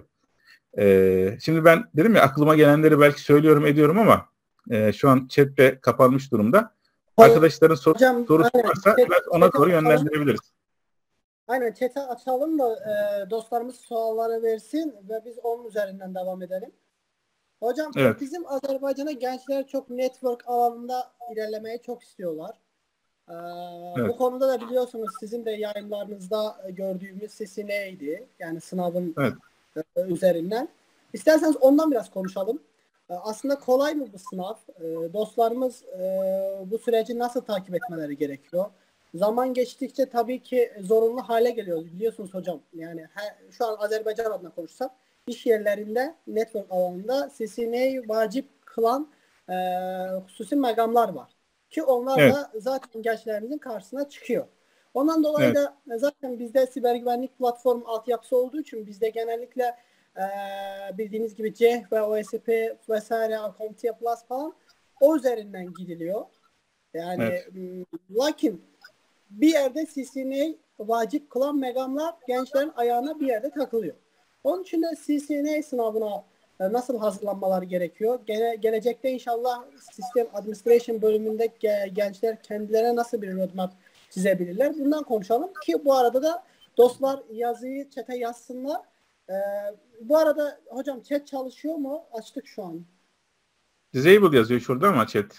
Ee, şimdi ben dedim ya aklıma gelenleri belki söylüyorum ediyorum ama e, şu an chat de kapanmış durumda. Arkadaşların sor, Hocam, sorusu aynen, varsa chat, biraz ona doğru yönlendirebiliriz. Aynen chat'e açalım da e, dostlarımız soruları versin ve biz onun üzerinden devam edelim. Hocam Evet. bizim Azerbaycan'a gençler çok network alanında ilerlemeyi çok istiyorlar. Ee, evet. Bu konuda da biliyorsunuz sizin de yayınlarınızda gördüğümüz sesi neydi? Yani sınavın evet. üzerinden. İsterseniz ondan biraz konuşalım. Ee, aslında kolay mı bu sınav? Ee, dostlarımız e, bu süreci nasıl takip etmeleri gerekiyor? Zaman geçtikçe tabii ki zorunlu hale geliyor. Biliyorsunuz hocam yani her, şu an Azerbaycan adına konuşsak iş yerlerinde network alanında C C N A'yı vacip kılan e, hususi makamlar var. Ki onlar evet. da zaten gençlerimizin karşısına çıkıyor. Ondan dolayı evet. da zaten bizde siber güvenlik platformu altyapısı olduğu için bizde genellikle e, bildiğiniz gibi C E H ve O S P vesaire, Comtia Plus falan o üzerinden gidiliyor. Yani evet. lakin bir yerde C C N A vacip kılan megamlar gençlerin ayağına bir yerde takılıyor. Onun için de C C N A sınavına nasıl hazırlanmaları gerekiyor? Gene, gelecekte inşallah System Administration bölümünde ge- gençler kendilerine nasıl bir roadmap çizebilirler? Bundan konuşalım ki bu arada da dostlar yazıyı chat'e yazsınlar. Ee, bu arada hocam chat çalışıyor mu? Açtık şu an. Disable yazıyor şurada ama chat.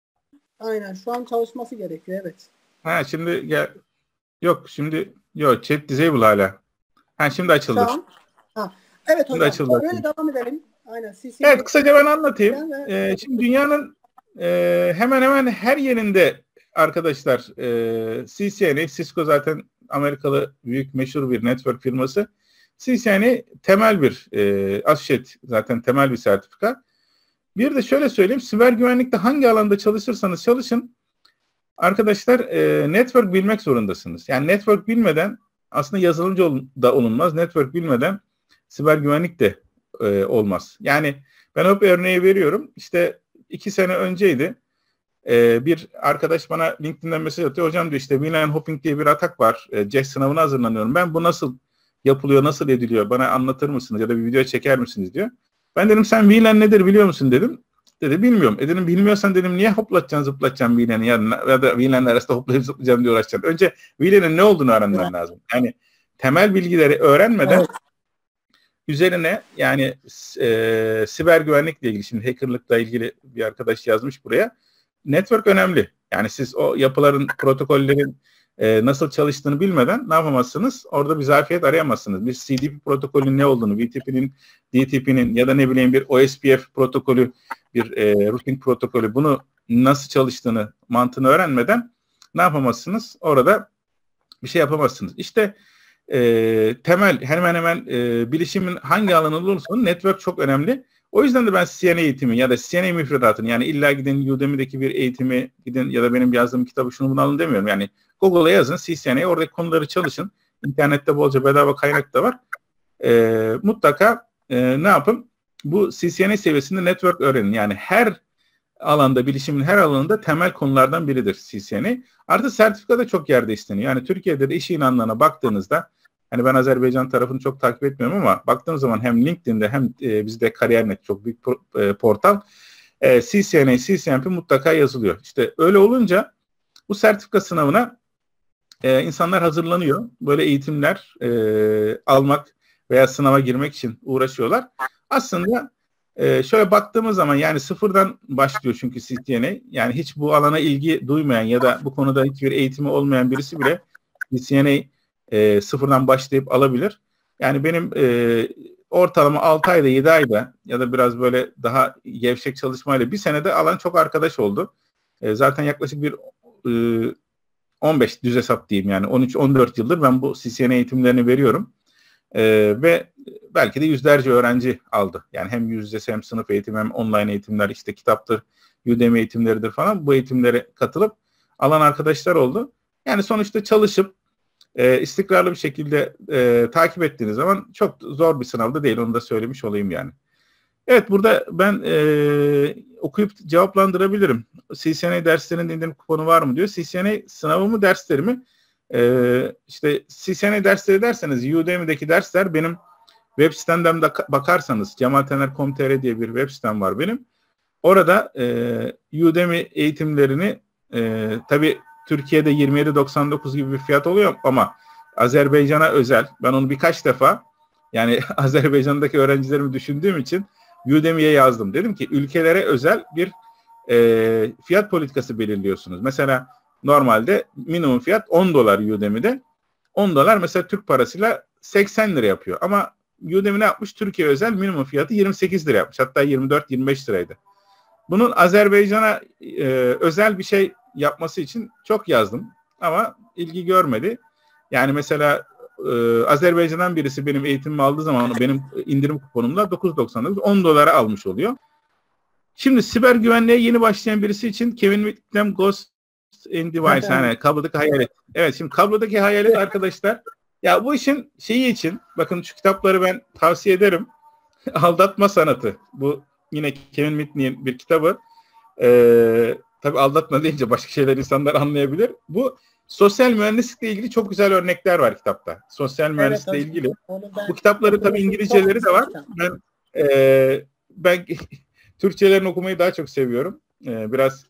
Aynen şu an çalışması gerekiyor evet. Ha şimdi gel. Yok şimdi yok chat disable hala. Ha şimdi açıldı. Tamam. Ha. Evet hocam. Açıldı. Öyle devam edelim. Aynen. C C evet kısaca ben anlatayım. Ee, şimdi dünyanın e, hemen hemen her yerinde arkadaşlar e, C C N A, Cisco zaten Amerikalı büyük meşhur bir network firması. C C N A temel bir e, ASHET zaten temel bir sertifika. Bir de şöyle söyleyeyim, siber güvenlikte hangi alanda çalışırsanız çalışın arkadaşlar e, network bilmek zorundasınız. Yani network bilmeden aslında yazılımcı ol, da olunmaz. Network bilmeden siber güvenlik de e, olmaz. Yani ben hep örneği veriyorum. İşte iki sene önceydi. E, bir arkadaş bana LinkedIn'den mesaj atıyor. Hocam diyor işte V LAN hopping diye bir atak var. E, C E S sınavına hazırlanıyorum. Ben bu nasıl yapılıyor, nasıl ediliyor? Bana anlatır mısınız ya da bir video çeker misiniz diyor. Ben dedim sen V LAN nedir biliyor musun dedim. Dedi bilmiyorum. E dedim bilmiyorsan dedim niye hoplatacaksın zıplatacaksın V LAN'ı yarın ya da V LAN'ler arasında hoplayıp zıplayacağım diye uğraşacaksın. Önce V LAN'ın ne olduğunu öğrenmen evet. lazım. Yani temel bilgileri öğrenmeden evet. üzerine yani e, siber güvenlikle ilgili şimdi hackerlıkla ilgili bir arkadaş yazmış buraya. Network önemli. Yani siz o yapıların, protokollerin e, nasıl çalıştığını bilmeden ne yapamazsınız? Orada bir zafiyet arayamazsınız. Bir C D P protokolünün ne olduğunu, V T P'nin, D T P'nin ya da ne bileyim bir O S P F protokolü, bir e, routing protokolü bunu nasıl çalıştığını, mantığını öğrenmeden ne yapamazsınız? Orada bir şey yapamazsınız. İşte e, temel hemen hemen e, bilişimin hangi alanı olursa network çok önemli. O yüzden de ben C N A eğitimi ya da C N A müfredatını yani illa gidin Udemy'deki bir eğitimi gidin ya da benim yazdığım kitabı şunu bunu alın demiyorum. Yani Google'a yazın C C N A oradaki konuları çalışın. İnternette bolca bedava kaynak da var. e, mutlaka e, ne yapın? Bu C C N A seviyesinde network öğrenin. Yani her alanda, bilişimin her alanında temel konulardan biridir C C N A. Artı sertifika da çok yerde isteniyor. Yani Türkiye'de de iş ilanlarına baktığınızda, hani ben Azerbaycan tarafını çok takip etmiyorum ama baktığım zaman hem LinkedIn'de hem e, bizde Kariyer.net çok büyük e, portal, e, C C N A, C C N P mutlaka yazılıyor. İşte öyle olunca bu sertifika sınavına e, insanlar hazırlanıyor. Böyle eğitimler e, almak veya sınava girmek için uğraşıyorlar. Aslında e, şöyle baktığımız zaman yani sıfırdan başlıyor çünkü C C N A. Yani hiç bu alana ilgi duymayan ya da bu konuda hiçbir eğitimi olmayan birisi bile C C N A e, sıfırdan başlayıp alabilir. Yani benim e, ortalama altı ayda yedi ayda ya da biraz böyle daha gevşek çalışmayla bir senede alan çok arkadaş oldu. E, zaten yaklaşık bir e, on beş düz hesap diyeyim yani on üç on dört yıldır ben bu C C N A eğitimlerini veriyorum. Ee, ve belki de yüzlerce öğrenci aldı. Yani hem yüz yüze hem sınıf eğitimi hem online eğitimler, işte kitaptır, Udemy eğitimleridir falan, bu eğitimlere katılıp alan arkadaşlar oldu. Yani sonuçta çalışıp e, istikrarlı bir şekilde e, takip ettiğiniz zaman çok zor bir sınavda değil, onu da söylemiş olayım yani. Evet, burada ben e, okuyup cevaplandırabilirim. C C N A derslerinin indirim kuponu var mı diyor. C C N A sınavı mı dersleri mi? Ee, işte C C N A dersleri derseniz Udemy'deki dersler benim web sitemden de bakarsanız cemaltener nokta com nokta tr diye bir web sitem var benim. Orada e, Udemy eğitimlerini e, tabii Türkiye'de yirmi yedi doksan dokuz gibi bir fiyat oluyor ama Azerbaycan'a özel, ben onu birkaç defa yani Azerbaycan'daki öğrencilerimi düşündüğüm için Udemy'ye yazdım. Dedim ki ülkelere özel bir e, fiyat politikası belirliyorsunuz. Mesela normalde minimum fiyat on dolar Udemy'de. on dolar mesela Türk parasıyla seksen lira yapıyor. Ama Udemy ne yapmış? Türkiye özel minimum fiyatı yirmi sekiz lira yapmış. Hatta yirmi dört yirmi beş liraydı. Bunun Azerbaycan'a e, özel bir şey yapması için çok yazdım. Ama ilgi görmedi. Yani mesela e, Azerbaycan'dan birisi benim eğitimimi aldığı zaman benim indirim kuponumla dokuz doksan dokuz on dolara almış oluyor. Şimdi siber güvenliğe yeni başlayan birisi için Kevin Whitlam Ghost in Device, hani kablodaki hayalet. Evet, şimdi kablodaki hayalet arkadaşlar, ya bu işin şeyi için bakın, şu kitapları ben tavsiye ederim. Aldatma Sanatı. Bu yine Kevin Mitnick'in bir kitabı. Ee, tabii aldatma deyince başka şeyler insanlar anlayabilir. Bu sosyal mühendislikle ilgili çok güzel örnekler var kitapta. Sosyal mühendislikle evet, ilgili. Bu kitapları tabii İngilizceleri de var. Ben e, ben Türkçelerini okumayı daha çok seviyorum. Ee, biraz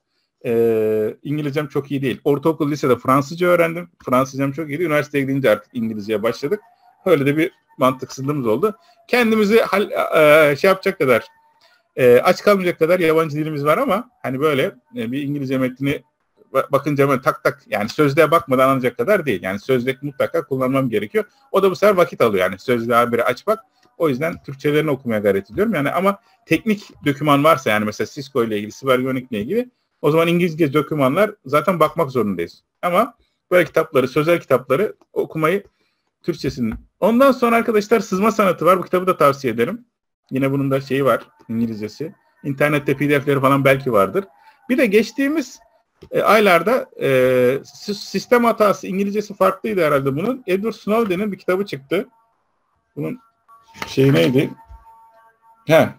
e, İngilizcem çok iyi değil. Ortaokul, lisede Fransızca öğrendim. Fransızcam çok iyiydi. Üniversiteye gidince artık İngilizceye başladık. Öyle de bir mantıksızlığımız oldu. Kendimizi hal, e, şey yapacak kadar, e, aç kalmayacak kadar yabancı dilimiz var ama hani böyle e, bir İngilizce metnini bakınca böyle tak tak, yani sözlüğe bakmadan anlayacak kadar değil. Yani sözlük mutlaka kullanmam gerekiyor. O da bu sefer vakit alıyor yani. Sözlüğe haberi aç bak. O yüzden Türkçelerini okumaya gayret ediyorum. Yani ama teknik doküman varsa, yani mesela Cisco ile ilgili, siber güvenlikle ilgili, o zaman İngilizce dokümanlar zaten bakmak zorundayız. Ama böyle kitapları, sözel kitapları okumayı, Türkçesini. Ondan sonra arkadaşlar Sızma Sanatı var. Bu kitabı da tavsiye ederim. Yine bunun da şeyi var, İngilizcesi. İnternette P D F'leri falan belki vardır. Bir de geçtiğimiz e, aylarda e, sistem hatası, İngilizcesi farklıydı herhalde bunun. Edward Snowden'in bir kitabı çıktı. Bunun şey neydi? Ha,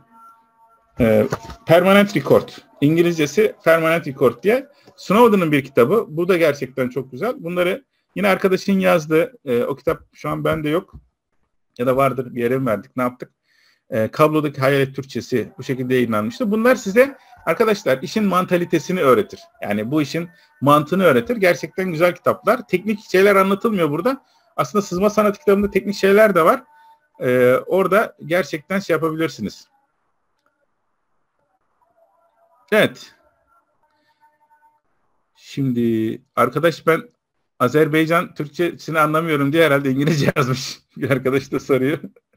e, Permanent Record. İngilizcesi Permanent Record diye. Snowden'ın bir kitabı. Bu da gerçekten çok güzel. Bunları yine arkadaşın yazdı. E, o kitap şu an bende yok. Ya da vardır, bir yere mi verdik, ne yaptık? E, Kablodaki Hayalet Türkçesi bu şekilde yayınlanmıştı. Bunlar size arkadaşlar işin mantalitesini öğretir. Yani bu işin mantığını öğretir. Gerçekten güzel kitaplar. Teknik şeyler anlatılmıyor burada. Aslında Sızma Sanat kitabında teknik şeyler de var. E, orada gerçekten şey yapabilirsiniz. Evet. Şimdi arkadaş, ben Azerbaycan Türkçesini anlamıyorum diye herhalde İngilizce yazmış. Bir arkadaş da soruyor.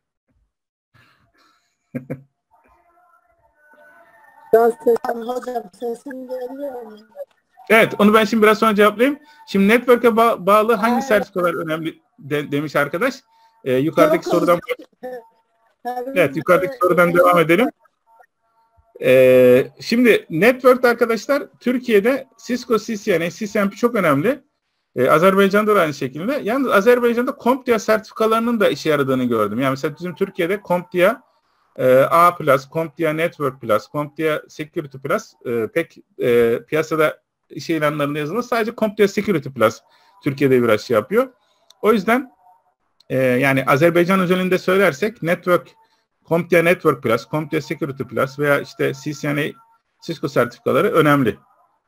Hocam sesim geliyor mu? Evet, onu ben şimdi biraz sonra cevaplayayım. Şimdi network'e ba- bağlı hangi sertifikalar önemli de- demiş arkadaş. Ee, yukarıdaki sorudan Evet, yukarıdaki sorudan devam edelim. Ee, şimdi network arkadaşlar, Türkiye'de Cisco, C C N A, C C N P çok önemli. Ee, Azerbaycan'da da aynı şekilde. Yalnız Azerbaycan'da CompTIA sertifikalarının da işe yaradığını gördüm. Yani mesela bizim Türkiye'de CompTIA e, A plus, CompTIA Network plus, CompTIA Security plus e, pek e, piyasada iş ilanlarında yazılmaz. Sadece CompTIA Security plus Türkiye'de biraz şey yapıyor. O yüzden e, yani Azerbaycan özelinde söylersek Network, CompTIA Network plus, CompTIA Security plus veya işte C C N A, Cisco sertifikaları önemli.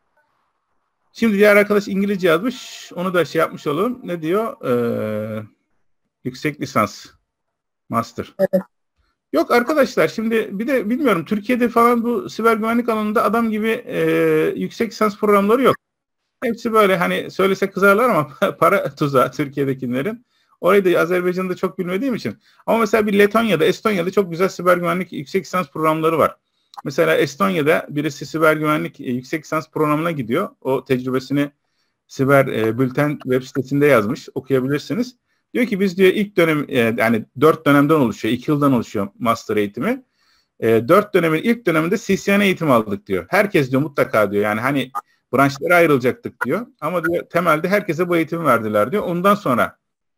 Şimdi diğer arkadaş İngilizce yazmış. Onu da şey yapmış olalım. Ne diyor? Ee, yüksek lisans. Master. Evet. Yok arkadaşlar, şimdi bir de bilmiyorum, Türkiye'de falan bu siber güvenlik alanında adam gibi e, yüksek lisans programları yok. Hepsi böyle, hani söylese kızarlar ama para tuzağı Türkiye'dekilerin. Orayı da Azerbaycan'da çok bilmediğim için. Ama mesela bir Letonya'da, Estonya'da çok güzel siber güvenlik yüksek lisans programları var. Mesela Estonya'da birisi siber güvenlik e, yüksek lisans programına gidiyor. O tecrübesini siber e, bülten web sitesinde yazmış. Okuyabilirsiniz. Diyor ki biz diyor ilk dönem e, yani dört dönemden oluşuyor. iki yıldan oluşuyor master eğitimi. E, dört dönemin ilk döneminde C C N A eğitimi aldık diyor. Herkes diyor mutlaka diyor. Yani hani branşlara ayrılacaktık diyor. Ama diyor temelde herkese bu eğitimi verdiler diyor. Ondan sonra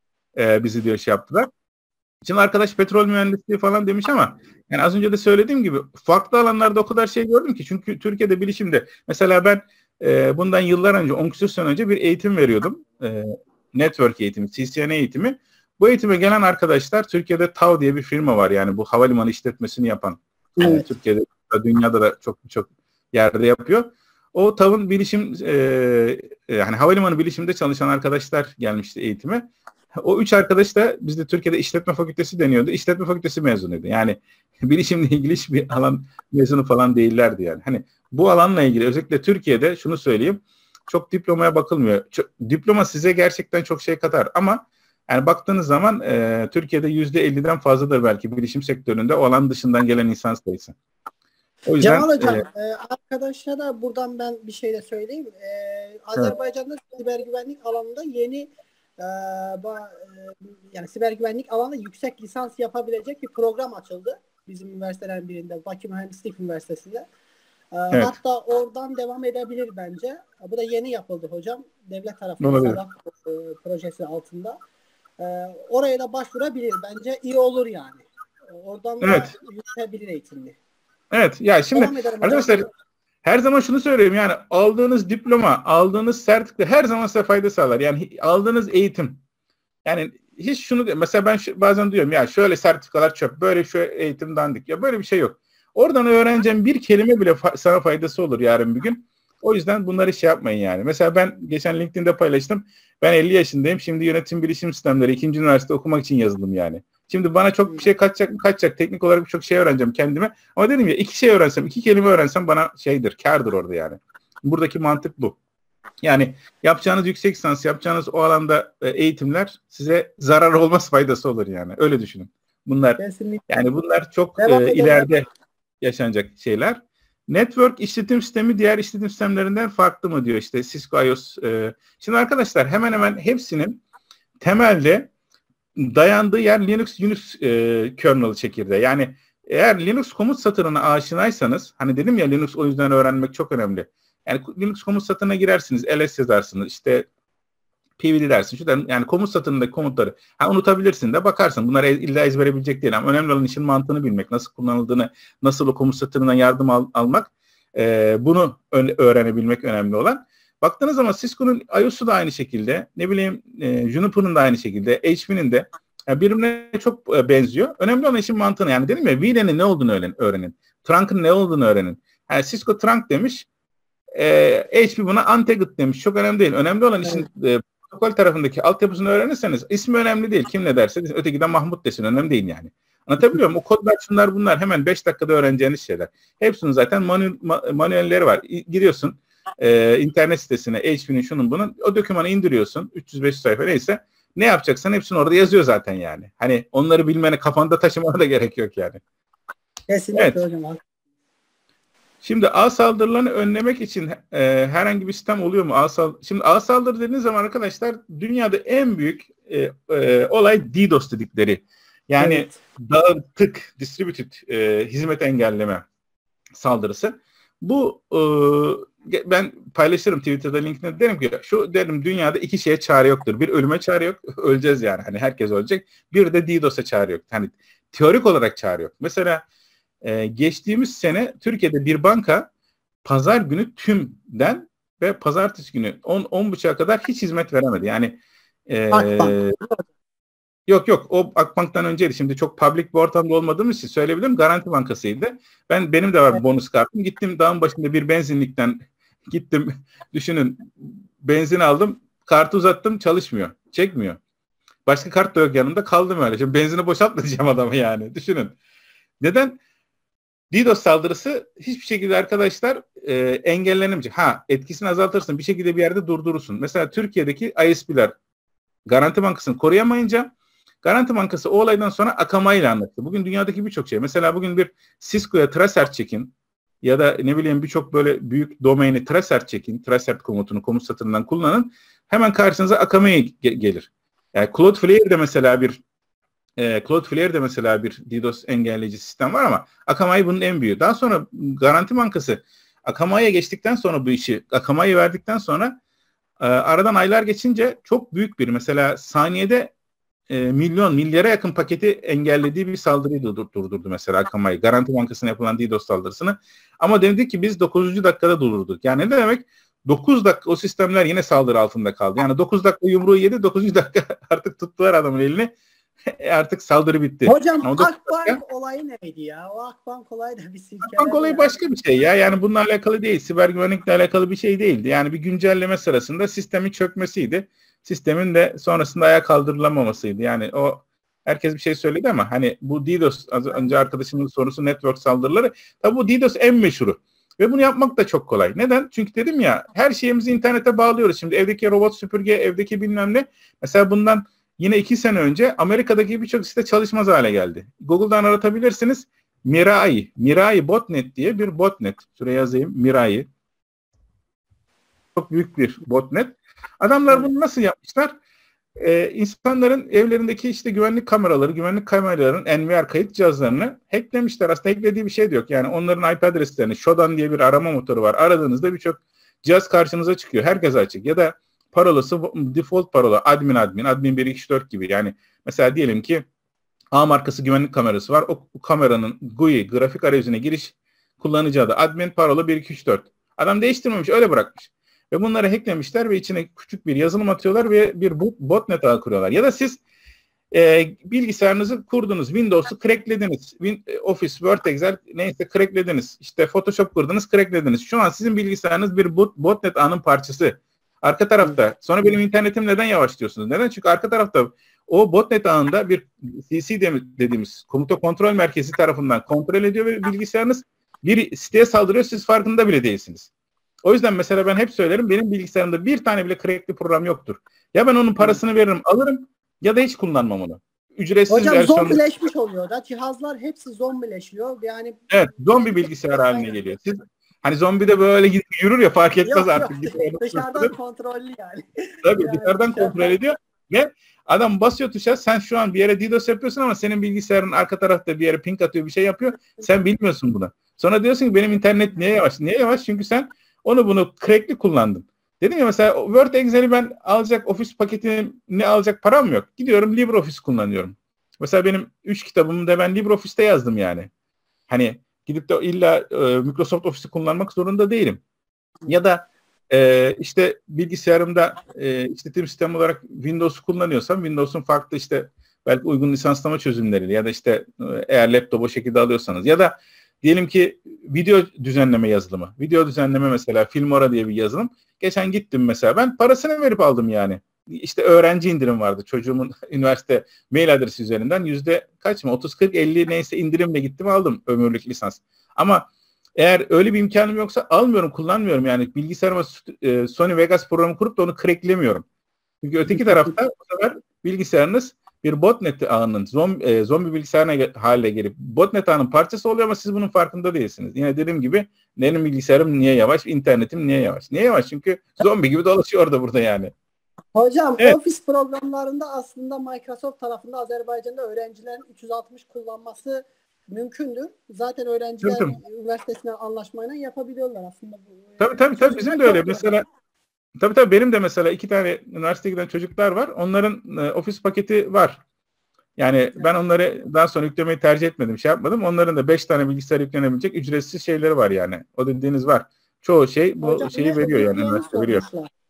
e, bizi diyor şey yaptılar. Şimdi arkadaş petrol mühendisliği falan demiş ama yani az önce de söylediğim gibi farklı alanlarda o kadar şey gördüm ki. Çünkü Türkiye'de bilişimde mesela ben e, bundan yıllar önce, on küsur sene önce bir eğitim veriyordum. E, network eğitimi, C C N A eğitimi. Bu eğitime gelen arkadaşlar, Türkiye'de T A V diye bir firma var, yani bu havalimanı işletmesini yapan. Evet. E, Türkiye'de, dünyada da çok çok yerde yapıyor. O T A V'ın bilişim e, yani havalimanı bilişimde çalışan arkadaşlar gelmişti eğitime. O üç arkadaş da bizde Türkiye'de işletme fakültesi deniyordu. İşletme fakültesi mezunuydu. Yani bilişimle ilgili hiçbir alan mezunu falan değillerdi yani. Hani bu alanla ilgili özellikle Türkiye'de şunu söyleyeyim. Çok diplomaya bakılmıyor. Çok, diploma size gerçekten çok şey katar ama yani baktığınız zaman e, Türkiye'de yüzde elliden fazladır belki bilişim sektöründe o alan dışından gelen insan sayısı. O yüzden, Cemal Hocam, e, e, arkadaşlara buradan ben bir şey de söyleyeyim. E, Azerbaycan'da evet. siber güvenlik alanında yeni e, ba, e, yani siber güvenlik alanında yüksek lisans yapabilecek bir program açıldı. Bizim üniversitelerin birinde, Bakü Mühendislik Üniversitesi'nde. E, evet. Hatta oradan devam edebilir bence. Bu da yeni yapıldı hocam. Devlet tarafından SADAK e, projesi altında. E, oraya da başvurabilir. Bence iyi olur yani. Oradan evet. da yürütebilir eğitimli. Evet, ya şimdi arkadaşlar her zaman şunu söylüyorum, yani aldığınız diploma, aldığınız sertifika her zaman size fayda sağlar. Yani aldığınız eğitim. Yani hiç şunu mesela ben şu, bazen diyorum ya şöyle sertifikalar çöp, böyle şu eğitim dandik. Ya böyle bir şey yok. Oradan öğreneceğin bir kelime bile fa- sana faydası olur yarın bir gün. O yüzden bunları şey yapmayın yani. Mesela ben geçen LinkedIn'de paylaştım. Ben elli yaşındayım. Şimdi yönetim bilişim sistemleri ikinci üniversite okumak için yazıldım yani. Şimdi bana çok bir şey kaçacak mı kaçacak. Teknik olarak birçok şey öğreneceğim kendime. Ama dedim ya iki şey öğrensem, iki kelime öğrensem bana şeydir, kârdır orada yani. Buradaki mantık bu. Yani yapacağınız yüksek lisans, yapacağınız o alanda eğitimler size zarar olmaz, faydası olur yani. Öyle düşünün. Bunlar kesinlikle. Yani bunlar çok e, ileride yaşanacak şeyler. Network işletim sistemi diğer işletim sistemlerinden farklı mı diyor işte Cisco iOS. E, şimdi arkadaşlar hemen hemen hepsinin temelde dayandığı yer Linux Unix e, kernel çekirdeği. Yani eğer Linux komut satırına aşinaysanız, hani dedim ya Linux o yüzden öğrenmek çok önemli. Yani Linux komut satırına girersiniz, L S yazarsınız, işte P V D dersin. Şu der, yani komut satırındaki komutları ha, unutabilirsin de bakarsın. Bunları illa ezbere bilecek değil ama önemli olan işin mantığını bilmek, nasıl kullanıldığını, nasıl o komut satırından yardım al, almak, e, bunu öğrenebilmek önemli olan. Baktığınız zaman Cisco'nun iOS'u da aynı şekilde, ne bileyim e, Juniper'ın da aynı şekilde, H P'nin de yani birbirine çok e, benziyor. Önemli olan işin mantığını, yani dedim ya V LAN'in ne olduğunu öğrenin, öğrenin. Trunk'ın ne olduğunu öğrenin. Yani Cisco Trunk demiş, e, H P buna Antegrity demiş. Çok önemli değil. Önemli olan işin e, protokol tarafındaki altyapısını öğrenirseniz ismi önemli değil. Kim ne derse desin, ötekiden Mahmut desin, önemli değil yani. Anlatabiliyor muyum? O kodlar şunlar bunlar hemen beş dakikada öğreneceğiniz şeyler. Hepsinin zaten manuel, manuelleri var. Giriyorsun e, internet sitesine, H P'nin şunun bunun, o dokümanı indiriyorsun. üç yüz beş yüz sayfa neyse. Ne yapacaksan hepsini orada yazıyor zaten yani. Hani onları bilmene, kafanda taşımana da gerek yok yani. Kesinlikle evet. Hocam. Şimdi ağ saldırılarını önlemek için e, herhangi bir sistem oluyor mu? Ağ saldırı, şimdi ağ saldırı dediğiniz zaman arkadaşlar dünyada en büyük e, e, olay DDoS dedikleri. Yani evet. dağıtık, distributed e, hizmet engelleme saldırısı. Bu e, ben paylaşırım Twitter'da, LinkedIn'de, derim ki şu derim dünyada iki şeye çare yoktur. Bir ölüme çare yok. Öleceğiz yani. Hani herkes ölecek. Bir de DDoS'a çare yok. Hani teorik olarak çare yok. Mesela e, geçtiğimiz sene Türkiye'de bir banka pazar günü tümden ve pazartesi günü on on buçuğa kadar hiç hizmet veremedi. Yani e, Yok yok o Akbank'tan önceydi. Şimdi çok public bir ortamda olmadığımız için söyleyebilirim. Garanti Bankası'ydı. Ben benim de var evet. bonus kartım. Gittim dağın başında bir benzinlikten gittim. Düşünün benzin aldım. Kartı uzattım çalışmıyor. Çekmiyor. Başka kart da yok yanımda. Kaldım öyle. Şimdi benzini boşaltmayacağım adamı yani. Düşünün. Neden? DDoS saldırısı hiçbir şekilde arkadaşlar e, engellenemeyecek. Ha etkisini azaltırsın. Bir şekilde bir yerde durdurursun. Mesela Türkiye'deki I S P'ler Garanti Bankası'nı koruyamayınca Garanti Bankası o olaydan sonra Akamai ile anlattı. Bugün dünyadaki birçok şey. Mesela bugün bir Cisco'ya Tracert çekin ya da ne bileyim birçok böyle büyük domaini Tracert çekin. Tracert komutunu komut satırından kullanın. Hemen karşınıza Akamai ge- gelir. Yani Cloudflare de mesela bir e, Cloudflare de mesela bir DDoS engelleyici sistem var ama Akamai bunun en büyüğü. Daha sonra Garanti Bankası Akamai'ye geçtikten sonra bu işi Akamai'ye verdikten sonra e, aradan aylar geçince çok büyük bir mesela saniyede E, milyon, milyara yakın paketi engellediği bir saldırıyı durdurdu mesela Akamai. Garanti Bankası'na yapılan DDoS saldırısını. Ama dedik ki biz dokuzuncu dakikada durdurduk. Yani ne demek? dokuz dakika o sistemler yine saldırı altında kaldı. Yani dokuz dakika yumruğu yedi, dokuzuncu dakika artık tuttular adamın elini. artık saldırı bitti. Hocam Akbank dakika, olayı neydi ya? O Akbank olayı da bir silkeler. Akbank olayı başka bir şey ya. Yani bununla alakalı değil. Siber güvenlikle alakalı bir şey değildi. Yani bir güncelleme sırasında sistemin çökmesiydi. Sistemin de sonrasında ayağa kaldırılamamasıydı. Yani o herkes bir şey söyledi ama hani bu DDoS, az önce arkadaşımın sorusu network saldırıları. Tabii bu DDoS en meşhuru. Ve bunu yapmak da çok kolay. Neden? Çünkü dedim ya her şeyimizi internete bağlıyoruz. Şimdi evdeki robot süpürge, evdeki bilmem ne. Mesela bundan yine iki sene önce Amerika'daki birçok site çalışmaz hale geldi. Google'dan aratabilirsiniz. Mirai, Mirai Botnet diye bir botnet. Şuraya yazayım. Mirai. Çok büyük bir botnet. Adamlar bunu nasıl yapmışlar? Ee, insanların evlerindeki işte güvenlik kameraları, güvenlik kameraların N V R kayıt cihazlarını hacklemişler. Aslında hacklediği bir şey de yok. Yani onların I P adreslerini, Shodan diye bir arama motoru var. Aradığınızda birçok cihaz karşınıza çıkıyor. Herkes açık. Ya da parolası default parola. Admin admin, admin bir iki üç dört gibi. Yani mesela diyelim ki A markası güvenlik kamerası var. O, o kameranın G U I, grafik arayüzüne giriş kullanıcı adı. Admin parola bir iki üç dört. Adam değiştirmemiş, öyle bırakmış. Ve bunları hacklemişler ve içine küçük bir yazılım atıyorlar ve bir botnet ağı kuruyorlar. Ya da siz e, bilgisayarınızı kurdunuz, Windows'u cracklediniz, Win, Office, Word, Excel neyse cracklediniz, işte Photoshop kurdunuz, cracklediniz. Şu an sizin bilgisayarınız bir bot, botnet ağının parçası. Arka tarafta, sonra benim internetim neden yavaş diyorsunuz? Neden? Çünkü arka tarafta o botnet ağında bir C C dediğimiz komuta kontrol merkezi tarafından kontrol ediyor ve bilgisayarınız bir siteye saldırıyor, siz farkında bile değilsiniz. O yüzden mesela ben hep söylerim, benim bilgisayarımda bir tane bile crackli program yoktur. Ya ben onun parasını veririm, alırım ya da hiç kullanmam onu. Ücretsiz hocam versiyonda... zombileşmiş oluyor da cihazlar hepsi zombileşiyor. Yani evet, zombi bilgisayar haline geliyor. Siz hani zombi de böyle yürür ya, fark etmez yok, artık. Yok, dışarıdan kontrollü yani. Tabii yani dışarıdan kontrol ediyor ve adam basıyor tuşa, sen şu an bir yere DDoS yapıyorsun ama senin bilgisayarın arka tarafta bir yere ping atıyor, bir şey yapıyor. Sen bilmiyorsun bunu. Sonra diyorsun ki benim internet niye yavaş? Niye yavaş? Çünkü sen onu bunu crackli kullandın. Dedim ya mesela Word, Excel'i ben alacak, Office paketini ne alacak param yok. Gidiyorum LibreOffice kullanıyorum. Mesela benim üç kitabımı da ben LibreOffice'te yazdım yani. Hani gidip de illa e, Microsoft Office'i kullanmak zorunda değilim. Ya da e, işte bilgisayarımda e, işletim sistemi olarak Windows'u kullanıyorsam Windows'un farklı işte belki uygun lisanslama çözümleriyle ya da işte e, eğer laptopu o şekilde alıyorsanız ya da diyelim ki video düzenleme yazılımı. Video düzenleme mesela Filmora diye bir yazılım. Geçen gittim mesela ben parasını verip aldım yani. İşte öğrenci indirim vardı. Çocuğumun üniversite mail adresi üzerinden yüzde kaç mı? otuz kırk elli neyse indirimle gittim aldım ömürlük lisans. Ama eğer öyle bir imkanım yoksa almıyorum, kullanmıyorum. Yani bilgisayarıma e, Sony Vegas programı kurup da onu cracklemiyorum. Çünkü öteki tarafta bu sefer bilgisayarınız bir botnet ağının zombi, e, zombi bilgisayarına haline gelip botnet ağının parçası oluyor ama siz bunun farkında değilsiniz. Yine dediğim gibi benim bilgisayarım niye yavaş, internetim niye yavaş? Niye yavaş? Çünkü zombi gibi dolaşıyor orada burada yani. Hocam evet. Office programlarında aslında Microsoft tarafında Azerbaycan'da öğrencilerin üç yüz altmış kullanması mümkündür. Zaten öğrenciler tabii, tabii. üniversitesinden anlaşmayla yapabiliyorlar aslında. Bu, tabii tabii, tabii bizim de öyle. Mesela tabii tabii benim de mesela iki tane üniversiteye giden çocuklar var. Onların e, ofis paketi var. Yani evet. Ben onları daha sonra yüklemeyi tercih etmedim, şey yapmadım. Onların da beş tane bilgisayar yüklenebilecek ücretsiz şeyleri var yani. O dediğiniz var. Çoğu şey bu Hocam, şeyi veriyor yani üniversite veriyor.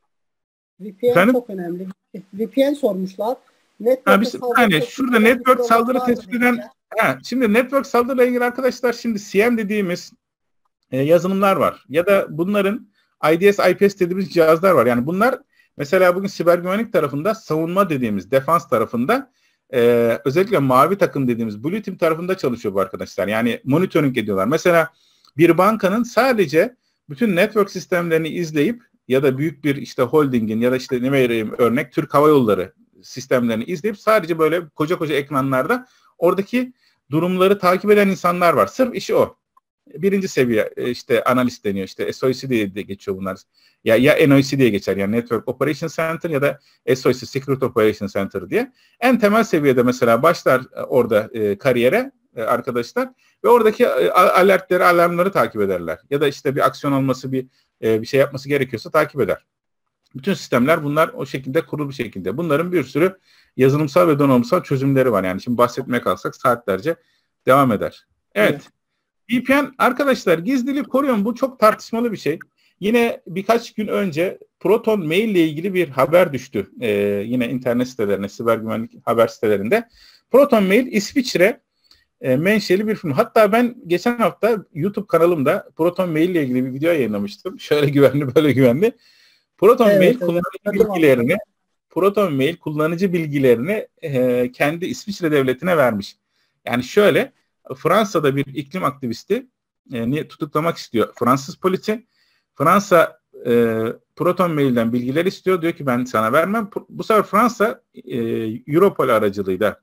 V P N Efendim? Çok önemli. V P N sormuşlar. Ha, biz, yani şurada network saldırı tespit eden ha, şimdi network saldırıyla ilgili arkadaşlar şimdi C M dediğimiz e, yazılımlar var. Ya da bunların I D S, I P S dediğimiz cihazlar var. Yani bunlar mesela bugün siber güvenlik tarafında savunma dediğimiz defans tarafında e, özellikle mavi takım dediğimiz blue team tarafında çalışıyor bu arkadaşlar. Yani monitoring ediyorlar. Mesela bir bankanın sadece bütün network sistemlerini izleyip ya da büyük bir işte holdingin ya da işte ne vereyim örnek Türk Hava Yolları sistemlerini izleyip sadece böyle koca koca ekranlarda oradaki durumları takip eden insanlar var. Sırf işi o. Birinci seviye işte analist deniyor. İşte S O C diye de geçiyor bunlar. Ya ya N O C diye geçer. Yani Network Operation Center ya da S O C Security Operation Center diye. En temel seviyede mesela başlar orada e, kariyere e, arkadaşlar ve oradaki e, alertleri, alarmları takip ederler. Ya da işte bir aksiyon alması, bir e, bir şey yapması gerekiyorsa takip eder. Bütün sistemler bunlar o şekilde kurulu bir şekilde. Bunların bir sürü yazılımsal ve donanımsal çözümleri var. Yani şimdi bahsetmeye kalksak saatlerce devam eder. Evet. Evet. V P N arkadaşlar gizliliği koruyor. Bu çok tartışmalı bir şey. Yine birkaç gün önce Proton Mail ile ilgili bir haber düştü. Ee, yine internet sitelerine, siber güvenlik haber sitelerinde. Proton Mail İsviçre e, menşeli bir firma. Hatta ben geçen hafta YouTube kanalımda Proton Mail ile ilgili bir video yayınlamıştım. Şöyle güvenli, böyle güvenli. Proton evet, Mail evet, kullanıcı bilgilerini Proton Mail kullanıcı bilgilerini e, kendi İsviçre devletine vermiş. Yani şöyle Fransa'da bir iklim aktivisti e, tutuklamak istiyor Fransız polisi. Fransa e, Proton Mail'den bilgiler istiyor. Diyor ki ben sana vermem. Bu sefer Fransa e, Europol aracılığıyla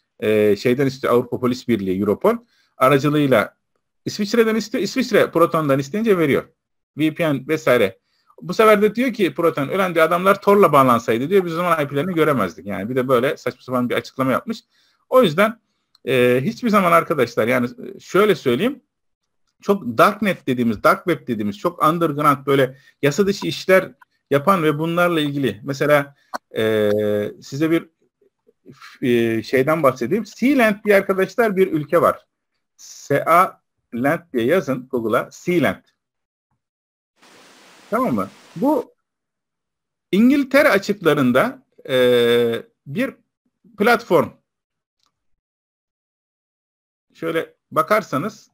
e, şeyden istiyor. Avrupa Polis Birliği Europol aracılığıyla İsviçre'den istiyor. İsviçre Proton'dan isteyince veriyor. V P N vesaire. Bu sefer de diyor ki Proton ölen diyor adamlar Tor'la bağlansaydı diyor biz o zaman I P'lerini göremezdik. Yani bir de böyle saçma sapan bir açıklama yapmış. O yüzden e, hiçbir zaman arkadaşlar yani şöyle söyleyeyim çok darknet dediğimiz, dark web dediğimiz çok underground böyle yasa dışı işler yapan ve bunlarla ilgili mesela e, size bir e, şeyden bahsedeyim. Sealand diye arkadaşlar bir ülke var. S A Land diye yazın Google'a Sealand. Tamam mı? Bu İngiltere açıklarında e, bir platform. Şöyle bakarsanız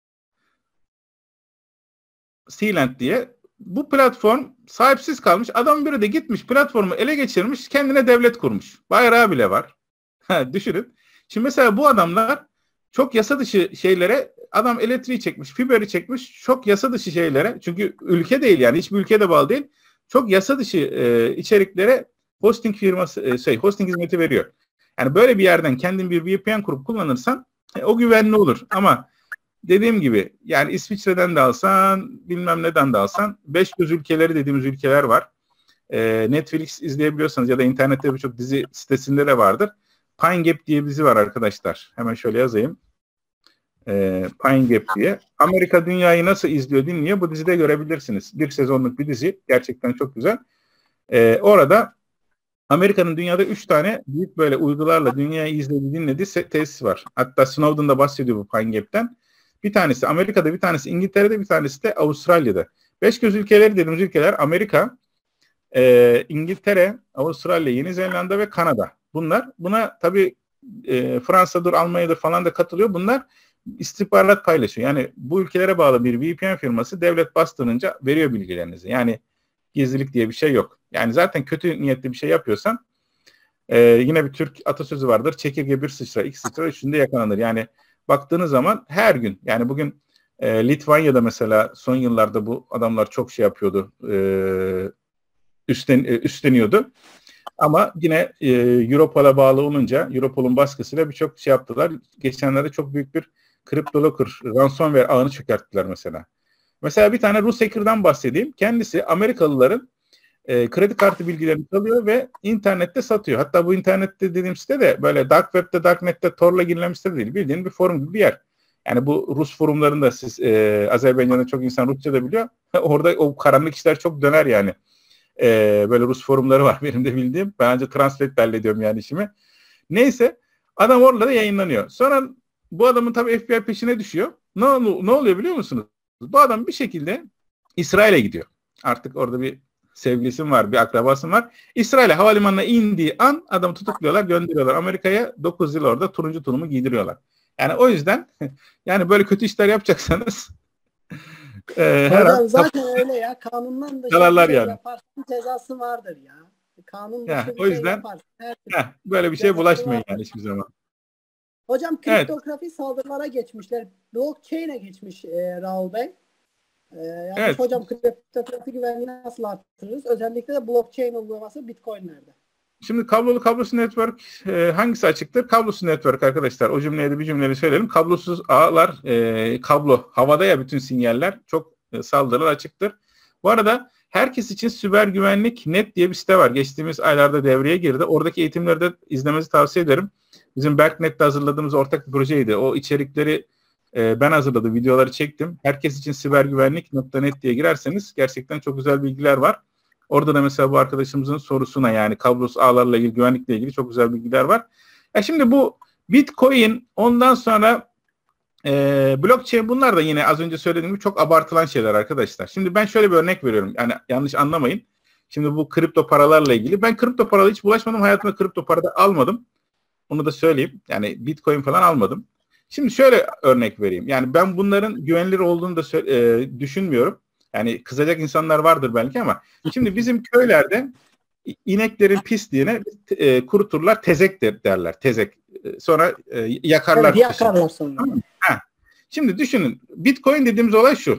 Sealand diye bu platform sahipsiz kalmış. Adam biri de gitmiş platformu ele geçirmiş kendine devlet kurmuş. Bayrağı bile var. Düşünün. Şimdi mesela bu adamlar çok yasa dışı şeylere adam elektriği çekmiş, fiberi çekmiş çok yasa dışı şeylere çünkü ülke değil yani hiçbir ülkede bağlı değil. Çok yasa dışı e, içeriklere hosting firması e, şey hosting hizmeti veriyor. Yani böyle bir yerden kendin bir V P N kurup kullanırsan e, o güvenli olur ama dediğim gibi yani İsviçre'den de alsan bilmem neden de alsan beş göz ülkeleri dediğimiz ülkeler var. E, Netflix izleyebiliyorsanız ya da internette birçok dizi sitesinde de vardır. Pine Gap diye bir dizi var arkadaşlar. Hemen şöyle yazayım. E, Pine Gap diye. Amerika dünyayı nasıl izliyor dinliyor bu dizide görebilirsiniz. Bir sezonluk bir dizi. Gerçekten çok güzel. E, orada Amerika'nın dünyada üç tane büyük böyle uydularla dünyayı izlediği dinlediği tesis var. Hatta Snowden'da bahsediyor bu Pine Gap'ten. Bir tanesi Amerika'da, bir tanesi İngiltere'de, bir tanesi de Avustralya'da. Beş göz ülkeleri dediğimiz ülkeler Amerika, e, İngiltere, Avustralya, Yeni Zelanda ve Kanada. Bunlar buna tabii e, Fransa'dır, Almanya'dır falan da katılıyor. Bunlar istihbarat paylaşıyor. Yani bu ülkelere bağlı bir V P N firması devlet bastırınca veriyor bilgilerinizi. Yani gizlilik diye bir şey yok. Yani zaten kötü niyetli bir şey yapıyorsan e, yine bir Türk atasözü vardır. Çekirge bir sıçra, iki sıçra, üçünde yakalanır. Yani baktığınız zaman her gün yani bugün e, Litvanya'da mesela son yıllarda bu adamlar çok şey yapıyordu. E, üstten, e, üstleniyordu. Ama yine e, Europol'a bağlı olunca Europol'un baskısıyla birçok şey yaptılar. Geçenlerde çok büyük bir CryptoLocker ransomware ağını çökerttiler mesela. Mesela bir tane Rus hacker'dan bahsedeyim. Kendisi Amerikalıların e, kredi kartı bilgilerini çalıyor ve internette satıyor. Hatta bu internette dediğim site de böyle dark web'de, darknet'te, Tor'la girilen site değil. Bildiğin bir forum gibi bir yer. Yani bu Rus forumlarında siz e, Azerbaycan'da çok insan Rusça da biliyor. Orada o karanlık işler çok döner yani. E, böyle Rus forumları var benim de bildiğim. Ben ancak translate hallediyorum yani işimi. Neyse adam orada da yayınlanıyor. Sonra bu adamın tabii F B I peşine düşüyor. Ne, ne oluyor biliyor musunuz? Bu adam bir şekilde İsrail'e gidiyor. Artık orada bir sevgilisim var, bir akrabasım var. İsrail'e havalimanına indiği an adamı tutukluyorlar, gönderiyorlar. Amerika'ya dokuz yıl orada turuncu tulumu giydiriyorlar. Yani o yüzden yani böyle kötü işler yapacaksanız e, her an zaten öyle ya. Kanundan dışı bir şey yani. yaparsın cezası vardır ya. Kanun dışı ya, bir o yüzden, şey yaparsın. heh, böyle bir şeye bulaşmayın yani hiçbir zaman. Hocam kriptografi evet. saldırılara geçmişler. Blockchain'e geçmiş e, Raul Bey. E, yani evet. Hocam kriptografi güvenliğini nasıl arttırırız? Özellikle de blockchain uygulaması Bitcoin'lerde. Şimdi kablolu kablosuz network e, hangisi açıktır? Kablosuz network arkadaşlar. O cümleyi de bir cümleyle söyleyelim. Kablosuz ağlar, e, kablo havada ya bütün sinyaller çok e, saldırılar açıktır. Bu arada herkes için Siber Güvenlik Net diye bir site var. Geçtiğimiz aylarda devreye girdi. Oradaki eğitimleri de izlemenizi tavsiye ederim. Bizim Berknet'te hazırladığımız ortak bir projeydi. O içerikleri e, ben hazırladım, videoları çektim. Herkes için siber güvenlik nokta net diye girerseniz gerçekten çok güzel bilgiler var. Orada da mesela bu arkadaşımızın sorusuna yani kablosuz ağlarla ilgili, güvenlikle ilgili çok güzel bilgiler var. Ya şimdi bu Bitcoin, ondan sonra e, blockchain, bunlar da yine az önce söylediğim gibi çok abartılan şeyler arkadaşlar. Şimdi ben şöyle bir örnek veriyorum. Yani yanlış anlamayın. Şimdi bu kripto paralarla ilgili. Ben kripto paralara hiç bulaşmadım. Hayatımda kripto para da almadım. Onu da söyleyeyim. Yani Bitcoin falan almadım. Şimdi şöyle örnek vereyim. Yani ben bunların güvenilir olduğunu da e, düşünmüyorum. Yani kızacak insanlar vardır belki ama şimdi bizim köylerde ineklerin pisliğine e, kuruturlar, tezek der, derler. Tezek. E, sonra e, yakarlar. Evet, yakarlar sonra. Ha. Şimdi düşünün. Bitcoin dediğimiz olay şu.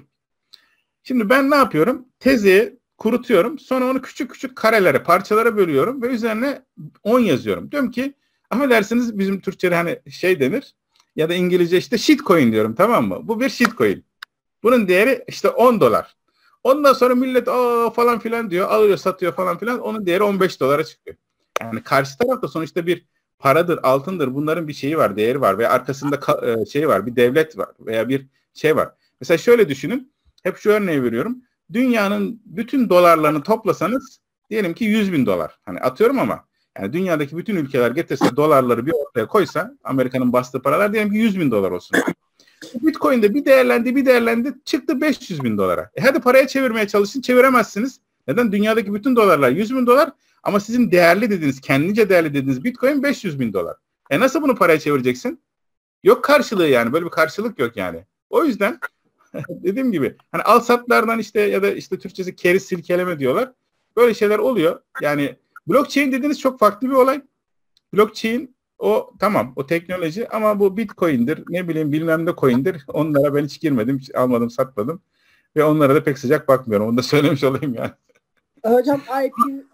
Şimdi ben ne yapıyorum? Tezeyi kurutuyorum. Sonra onu küçük küçük karelere, parçalara bölüyorum ve üzerine on yazıyorum. Diyorum ki affedersiniz, bizim Türkçe'de hani şey denir ya da İngilizce işte shitcoin diyorum, tamam mı? Bu bir shitcoin. Bunun değeri işte on dolar. Ondan sonra millet aa falan filan diyor. Alıyor, satıyor falan filan. Onun değeri on beş dolara çıkıyor. Yani karşı tarafta sonuçta bir paradır, altındır. Bunların bir şeyi var, değeri var ve arkasında ka- şey var, bir devlet var veya bir şey var. Mesela şöyle düşünün. Hep şu örneği veriyorum. Dünyanın bütün dolarlarını toplasanız diyelim ki yüz bin dolar. Hani atıyorum ama yani dünyadaki bütün ülkeler getirse dolarları bir ortaya koysa, Amerika'nın bastığı paralar diyelim ki yüz bin dolar olsun. Bitcoin'de bir değerlendi bir değerlendi çıktı beş yüz bin dolara. E hadi paraya çevirmeye çalışın, çeviremezsiniz. Neden? Dünyadaki bütün dolarlar yüz bin dolar ama sizin değerli dediğiniz, kendince değerli dediğiniz Bitcoin beş yüz bin dolar. E nasıl bunu paraya çevireceksin? Yok karşılığı yani, böyle bir karşılık yok yani. O yüzden dediğim gibi hani al satlardan işte ya da işte Türkçesi keriz silkeleme diyorlar. Böyle şeyler oluyor. Yani blockchain dediğiniz çok farklı bir olay. Blockchain o tamam, o teknoloji ama bu Bitcoin'dir, ne bileyim bilmem ne coin'dir. Onlara ben hiç girmedim, hiç almadım, satmadım ve onlara da pek sıcak bakmıyorum. Onu da söylemiş olayım yani. Hocam I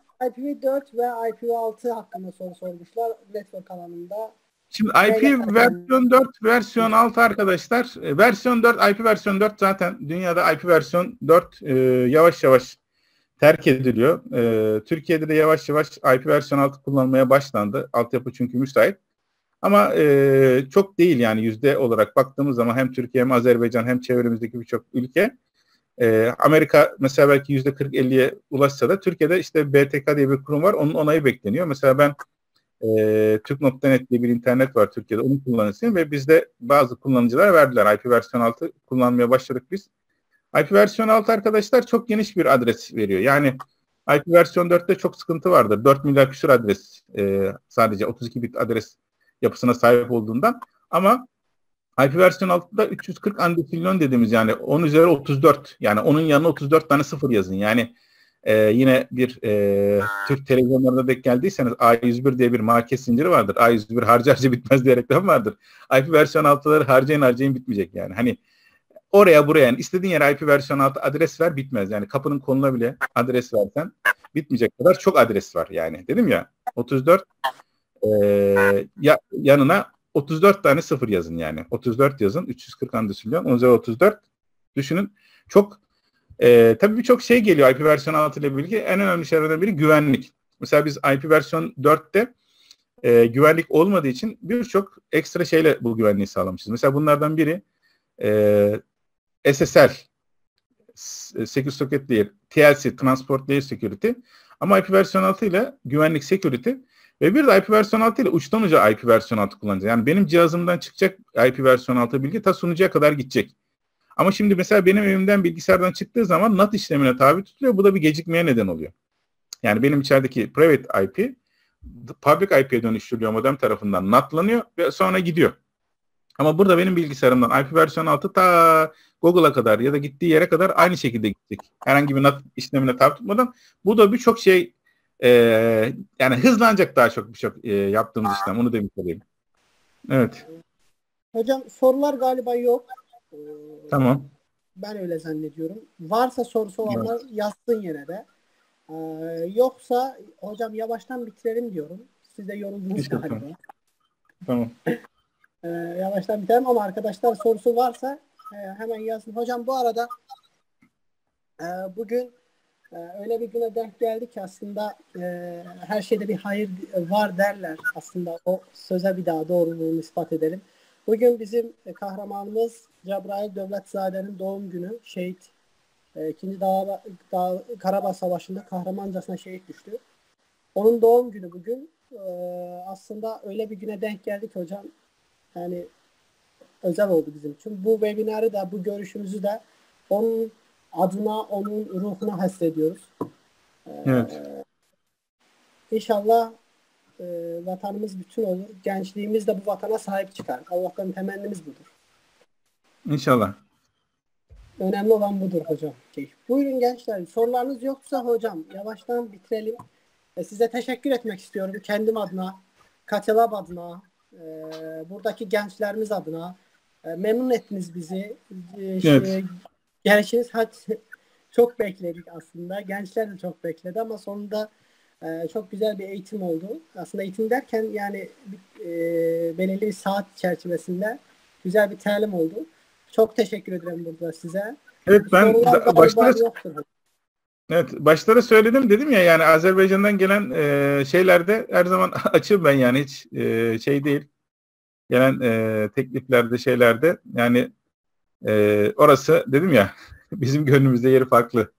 P v dört ve I P v altı hakkında soru sormuşlar network alanında. Şimdi I P versiyon dört, versiyon altı arkadaşlar. E, versiyon dört, I P versiyon dört zaten dünyada I P versiyon dört e, yavaş yavaş terk ediliyor. E, Türkiye'de de yavaş yavaş I P versiyon altı kullanmaya başlandı. Altyapı çünkü müsait. Ama e, çok değil yani, yüzde olarak baktığımız zaman hem Türkiye hem Azerbaycan hem çevremizdeki birçok ülke. E, Amerika mesela belki yüzde kırk elliye ulaşsa da Türkiye'de işte B T K diye bir kurum var. Onun onayı bekleniyor. Mesela ben e, Türk nokta net diye bir internet var Türkiye'de. Onu kullanırsın ve bizde bazı kullanıcılara verdiler. I P versiyon altı kullanmaya başladık biz. I P versiyon altı arkadaşlar çok geniş bir adres veriyor. Yani I P versiyon dörtte çok sıkıntı vardır. dört milyar küsur adres e, sadece otuz iki bit adres yapısına sahip olduğundan. Ama I P versiyon altıda üç yüz kırk andefilyon dediğimiz yani on üzeri otuz dört. Yani onun yanına otuz dört tane sıfır yazın. Yani e, yine bir e, Türk televizyonlarına denk geldiyseniz A yüz bir diye bir market zinciri vardır. A yüz bir harcarca bitmez diye reklam vardır. I P versiyon altıları harcayın harcayın bitmeyecek yani. Hani oraya buraya yani istediğin yere I P versiyon altı adres ver bitmez. Yani kapının konuna bile adres versen bitmeyecek kadar çok adres var yani. Dedim ya otuz dört e, ya, yanına otuz dört tane sıfır yazın yani. otuz dört yazın. üç yüz kırk andefilyon. on üzeri otuz dört. Düşünün. Çok e, tabii birçok şey geliyor I P versiyon altı ile birlikte. En önemli şeylerden biri güvenlik. Mesela biz I P versiyon dörtte e, güvenlik olmadığı için birçok ekstra şeyle bu güvenliği sağlamışız. Mesela bunlardan biri e, S S L Secure Socket Layer, T L C Transport Layer Security, ama I P versiyon altı ile güvenlik security ve bir de I P versiyon altı ile uçtan uca I P versiyon altı kullanacağız. Yani benim cihazımdan çıkacak I P versiyon altı bilgi ta sunucuya kadar gidecek. Ama şimdi mesela benim evimden bilgisayardan çıktığı zaman N A T işlemine tabi tutuluyor. Bu da bir gecikmeye neden oluyor. Yani benim içerideki private I P public I P'ye dönüştürülüyor, modem tarafından N A T'lanıyor ve sonra gidiyor. Ama burada benim bilgisayarımdan I P versiyon altı ta Google'a kadar ya da gittiği yere kadar aynı şekilde gidecek. Herhangi bir N A T işlemine tabi tutmadan. Bu da birçok şey e, yani hızlanacak daha çok birçok e, yaptığımız işlem. Onu demiş olayım. Evet. Hocam sorular galiba yok. Ee, Tamam. Ben öyle zannediyorum. Varsa sorusu olanlar evet. yazsın yine de. Ee, yoksa hocam yavaştan bitirelim diyorum. Siz de yoruldunuz işte, galiba. Tamam. tamam. Ee, yavaştan bitirelim ama arkadaşlar sorusu varsa e, hemen yazın. Hocam bu arada e, bugün e, öyle bir güne denk geldik ki aslında e, her şeyde bir hayır var derler. Aslında o söze bir daha doğruluğunu ispat edelim. Bugün bizim kahramanımız Cebrail Devletzade'nin doğum günü. Şehit. E, İkinci Dağ, Dağ, Karabağ Savaşı'nda kahramancasına şehit düştü. Onun doğum günü bugün. E, aslında öyle bir güne denk geldik hocam. Yani özel oldu bizim için. Bu webinarı da, bu görüşümüzü de onun adına, onun ruhuna hasrediyoruz. E, Evet. İnşallah e, vatanımız bütün olur. Gençliğimiz de bu vatana sahip çıkar. Allah'tan temennimiz budur. İnşallah. Önemli olan budur hocam. Buyurun gençler. Sorularınız yoksa hocam yavaştan bitirelim. E, size teşekkür etmek istiyorum. Kendim adına, Katelab adına, e, buradaki gençlerimiz adına. E, memnun ettiniz bizi. E, evet. Gelişiniz çok bekledik aslında. Gençler de çok bekledi ama sonunda e, çok güzel bir eğitim oldu. Aslında eğitim derken yani e, belirli bir saat çerçevesinde güzel bir talim oldu. Çok teşekkür ederim burada size. Evet ben başta Evet başta söyledim dedim ya, yani Azerbaycan'dan gelen e, şeylerde her zaman açığım ben, yani hiç e, şey değil. Gelen e, tekliflerde, şeylerde yani e, orası dedim ya bizim gönlümüzde yeri farklı.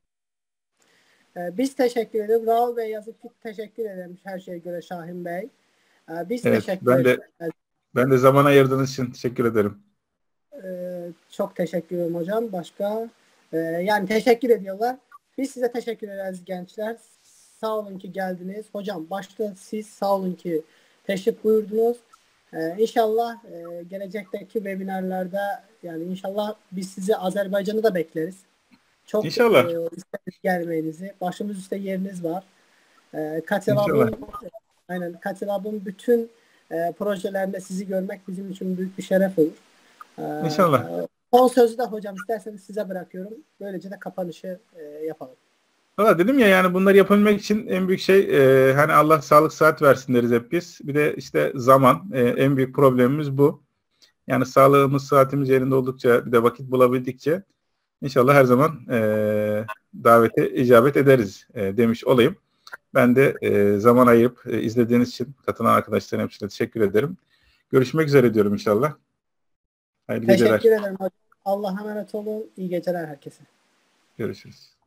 Ee, biz teşekkür ederiz. Raul Bey yazıp ki teşekkür ederim her şeye göre Şahin Bey. Ee, biz evet, teşekkür ben ederiz. de ben de zaman ayırdığınız için teşekkür ederim. Ee, çok teşekkür ederim hocam. Başka e, yani teşekkür ediyorlar. Biz size teşekkür ederiz gençler. Sağ olun ki geldiniz. Hocam başta siz sağ olun ki teşrif buyurdunuz. Ee, inşallah e, gelecekteki webinarlarda yani inşallah biz sizi Azerbaycan'ı da bekleriz. Çok İnşallah. E, isteriz gelmenizi. Başımız üstte yeriniz var. E, Katelab'ın aynen Katelab'ın bütün e, projelerinde sizi görmek bizim için büyük bir şeref olur. E, İnşallah. Son sözü de hocam isterseniz size bırakıyorum. Böylece de kapanışı e, yapalım. Valla dedim ya, yani bunları yapabilmek için en büyük şey e, hani Allah sağlık saat versin deriz hep biz. Bir de işte zaman, e, en büyük problemimiz bu. Yani sağlığımız, saatimiz yerinde oldukça, bir de vakit bulabildikçe İnşallah her zaman e, davete icabet ederiz e, demiş olayım. Ben de e, zaman ayırıp e, izlediğiniz için katılan arkadaşlarım hepsine teşekkür ederim. Görüşmek üzere diyorum inşallah. Hayırlı teşekkür geceler. ederim hocam. Allah'a emanet olun. İyi geceler herkese. Görüşürüz.